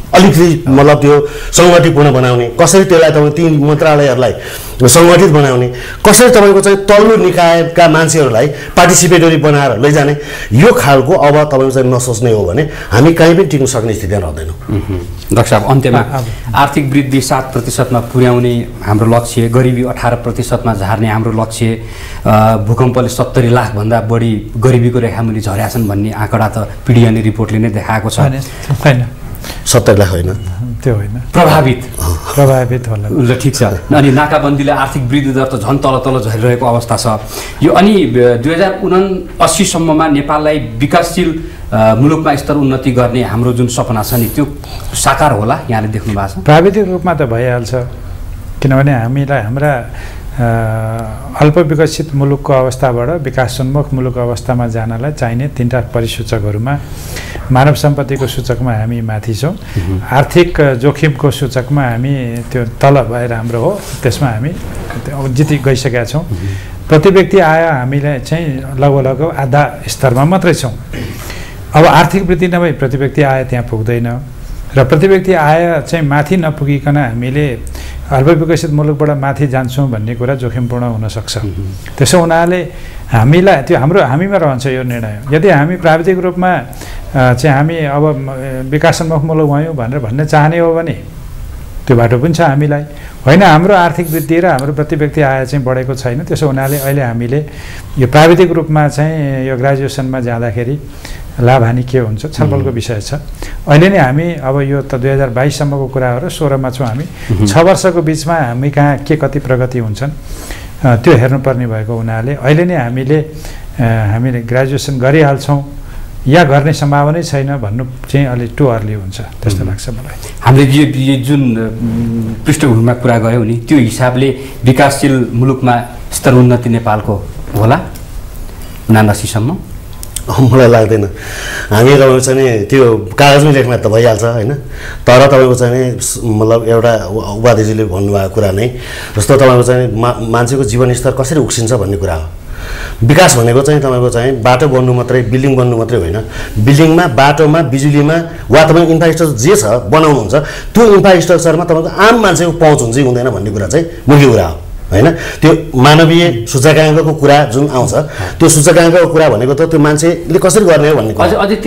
अलिकति मतलब त्यो सङ्गठितपूर्ण बनाउने, कसरी त्यसलाई तपाईँ ती मन्त्रालयहरूलाई सङ्गठित बनाउने, कसरी तपाईँको चाहिँ तल्लो निकायका मान्छेहरूलाई पार्टिसिपेटरी बनाएर लैजाने, यो खालको अब तपाईँको चाहिँ नसोच्ने हो भने हामी कहीँ पनि टिक्न सक्ने स्थितिमा रहँदैनौँ। डाक्टर साहब, अन्त्यमा आर्थिक वृद्धि सात प्रतिशतमा पुर्याउने हाम्रो लक्ष्य, गरिबी अठार प्रतिशतमा झार्ने हाम्रो लक्ष्य, भूकम्पले सत्तरी लाखभन्दा बढी गरिबीको रेखामुनि झरेका छन् भन्ने आँकडा त पीडियानी रिपोर्टले नै देखाएको छ। होइन, सत्तरी लाख होइन, त्यो होइन, प्रभावित प्रभावित होला। ल ठिक छ। अनि नाकाबन्दीले आर्थिक वृद्धि दर त झन् तल तल झरिरहेको अवस्था छ। यो अनि दुई हजार उना अस्सीसम्ममा नेपाललाई विकासशील मुलुकमा स्तर उन्नति गर्ने हाम्रो जुन सपना छ नि त्यो साकार होला यहाँले देख्नु भएको छ? प्राविधिक रूपमा त भइहाल्छ, किनभने हामीलाई हाम्रा अल्प विकसित मुलुकको अवस्थाबाट विकासोन्मुख मुलुक अवस्थामा जानलाई चाहिने तीनटा परिसूचकहरूमा मानव सम्पत्तिको सूचकमा हामी माथि छौँ, आर्थिक जोखिमको सूचकमा हामी त्यो तल भएर हाम्रो हो, त्यसमा हामी जिति गइसकेका छौँ। प्रति व्यक्ति आय हामीले चाहिँ लगभग लगभग आधा स्तरमा मात्रै छौँ। अब आर्थिक वृद्धि नभई प्रति व्यक्ति आय त्यहाँ पुग्दैन र प्रति व्यक्ति आय चाहिँ माथि नपुगिकन हामीले अल्प विकसित मुलुकबाट माथि जान्छौँ भन्ने कुरा जोखिमपूर्ण हुनसक्छ। त्यसो हुनाले हामीलाई त्यो हाम्रो हामीमा रहन्छ यो निर्णय। यदि हामी प्राविधिक रूपमा चाहिँ हामी अब विकासोन्मुख मुलुक भयौँ भनेर भन्न चाहने हो भने त्यो बाटो पनि छ हामीलाई। होइन, हाम्रो आर्थिक वृद्धि र हाम्रो प्रति व्यक्ति आय चाहिँ बढेको छैन। त्यसो हुनाले अहिले हामीले यो प्राविधिक रूपमा चाहिँ यो ग्रेजुएसनमा जाँदाखेरि लाभ हानि के हुन्छ छलफलको विषय छ। अहिले नै हामी अब यो त दुई हजार बाइससम्मको कुरा हो र सोह्रमा छौँ हामी। छ वर्षको बिचमा हामी कहाँ के कति प्रगति हुन्छन् त्यो हेर्नुपर्ने भएको हुनाले अहिले नै हामीले हामीले ग्रेजुएसन गरिहाल्छौँ या गर्ने सम्भावनै छैन भन्नु चाहिँ अलिक टु अर्ली हुन्छ त्यस्तो लाग्छ मलाई। हामीले यो जुन पृष्ठभूमिमा कुरा गऱ्यौँ नि त्यो हिसाबले विकासशील मुलुकमा स्तर उन्नति नेपालको होला उनासीसम्म? मलाई लाग्दैन। हामी तपाईँको चाहिँ त्यो कागजमै लेख्न त भइहाल्छ होइन, तर तपाईँको चाहिँ मतलब एउटा उपाध्यक्षले भन्नुभएको कुरा नै जस्तो तपाईँको चाहिँ मा मान्छेको जीवनस्तर कसरी उक्सिन्छ भन्ने कुरा हो। विकास भनेको चाहिँ तपाईँको चाहिँ बाटो बन्नु मात्रै, बिल्डिङ बन्नु मात्रै होइन, बिल्डिङमा, बाटोमा, बिजुलीमा वा तपाईँको इन्फ्रास्ट्रक्चर जे छ बनाउनुहुन्छ त्यो इन्फ्रास्ट्रक्चरमा तपाईँको आम मान्छेको पहुँच हुन्छ हुँदैन भन्ने कुरा चाहिँ मुख्य कुरा हो होइन। त्यो मानवीय सूचकाङ्कको कुरा जुन आउँछ त्यो सूचकाङ्कको कुरा भनेको त त्यो मान्छेले कसरी गर्ने हो भन्ने कुरा। अझै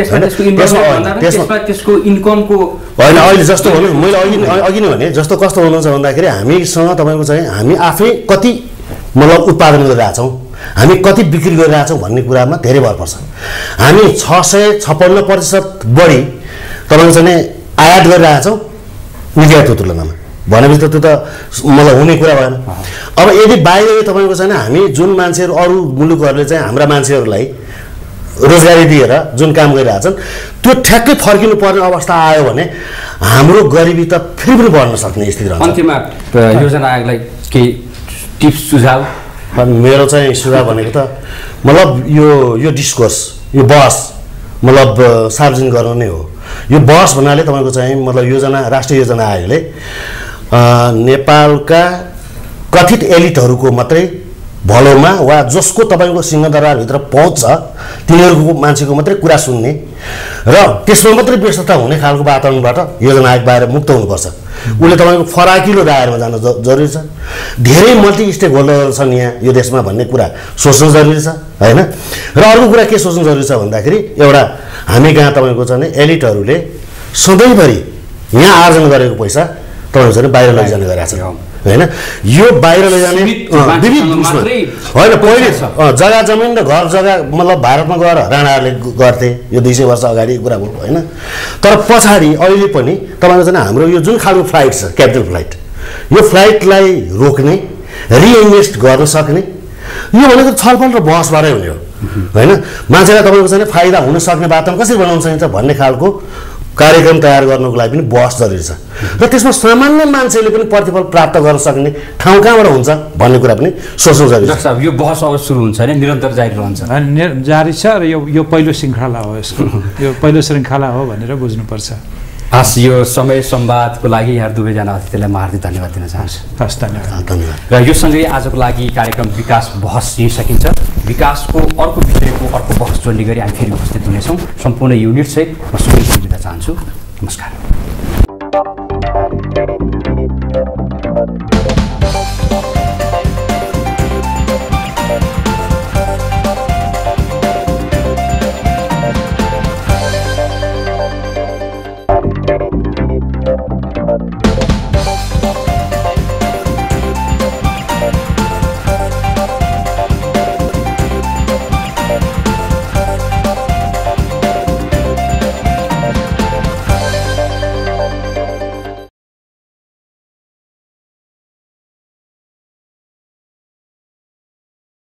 त्यसको इन्कमको होइन, अहिले जस्तो भनौँ मैले अघि अघि नै भने जस्तो कस्तो हुनुहुन्छ भन्दाखेरि हामीसँग तपाईँको चाहिँ हामी आफै कति मतलब उत्पादन गरिरहेछौँ, हामी कति बिक्री गरिरहेछौँ भन्ने कुरामा धेरै भर पर्छ। हामी छ सय छप्पन्न प्रतिशत बढी तपाईँको चाहिँ आयात गरिरहेछौँ निर्यातको तुलनामा, भनेपछि त त्यो त मतलब हुने कुरा भएन। अब यदि बाहिर तपाईँको छैन हामी जुन मान्छेहरू अरू मुलुकहरूले चाहिँ हाम्रा मान्छेहरूलाई रोजगारी दिएर जुन काम गरिरहेछन् त्यो ठ्याक्कै फर्किनु पर्ने अवस्था आयो भने हाम्रो गरिबी त फेरि पनि बढ्न सक्ने स्थिति रहन्छ। अन्त्यमा योजना आयोगलाई केही टिप्स सुझाव? मेरो चाहिँ सुझाव भनेको त मतलब यो यो डिस्कोर्स यो बहस मतलब सार्वजनिक गर्नु नै हो। यो बहस भन्नाले तपाईँको चाहिँ मतलब योजना राष्ट्रिय योजना आयोगले नेपालका कथित एलिटहरूको मात्रै भलोमा वा जसको तपाईँको सिंहदरबारभित्र पहुँच छ तिनीहरूको मान्छेको मात्रै कुरा सुन्ने र त्यसमा मात्रै व्यस्तता हुने खालको वातावरणबाट योजना आयोग बाहिर मुक्त हुनुपर्छ। उसले तपाईँको फराकिलो दायरामा जान जरुरी छ। धेरै मल्टी स्टेक होल्डर छन् यहाँ यो देशमा भन्ने कुरा सोच्नु जरुरी छ होइन। र अर्को कुरा के सोच्नु जरुरी छ भन्दाखेरि एउटा हामी कहाँ तपाईँको चाहिँ एलिटहरूले सधैँभरि यहाँ आर्जन गरेको पैसा तपाईँको चाहिँ बाहिर लैजाने गरेका छन् होइन। यो बाहिर लैजाने विविध उसमा होइन, पहिले जग्गा जमिन र घर जग्गा मतलब भारतमा गएर राणाहरूले गर्थे यो दुई सय वर्ष अगाडि कुरा भयो होइन। तर पछाडि अहिले पनि तपाईँको चाहिँ हाम्रो यो जुन खालको फ्लाइट छ क्यापिटल फ्लाइट यो फ्लाइटलाई रोक्ने रिइन्भेस्ट गर्न सक्ने यो भनेको छलफल र बहसबाटै हुने हो होइन। मान्छेलाई तपाईँको चाहिँ फाइदा हुन सक्ने वातावरण कसरी बनाउन सकिन्छ भन्ने खालको कार्यक्रम तयार गर्नुको लागि पनि बहस जरुरी छ र त्यसमा सामान्य मान्छेले पनि प्रतिफल प्राप्त गर्न सक्ने ठाउँ कहाँबाट हुन्छ भन्ने कुरा पनि सोच्नु जरुरी छ। यो बहस अब सुरु हुन्छ होइन, निरन्तर जारी रहन्छ? जारी छ र यो यो पहिलो श्रृङ्खला हो, यसको यो पहिलो श्रृङ्खला हो भनेर बुझ्नुपर्छ। हस्, यो समय संवादको लागि यहाँ दुवैजना अतिथिलाई म हार्दिक धन्यवाद दिन चाहन्छु। हस्, धन्यवाद धन्यवाद। र यो सँगै आजको लागि कार्यक्रम विकास बहस यही सकिन्छ। विकासको अर्को विषयको अर्को बहस जोड्ने गरी हामी फेरि उपस्थित हुनेछौँ। सम्पूर्ण युनिट सहित म सुनिल बिदा चाहन्छु। नमस्कार।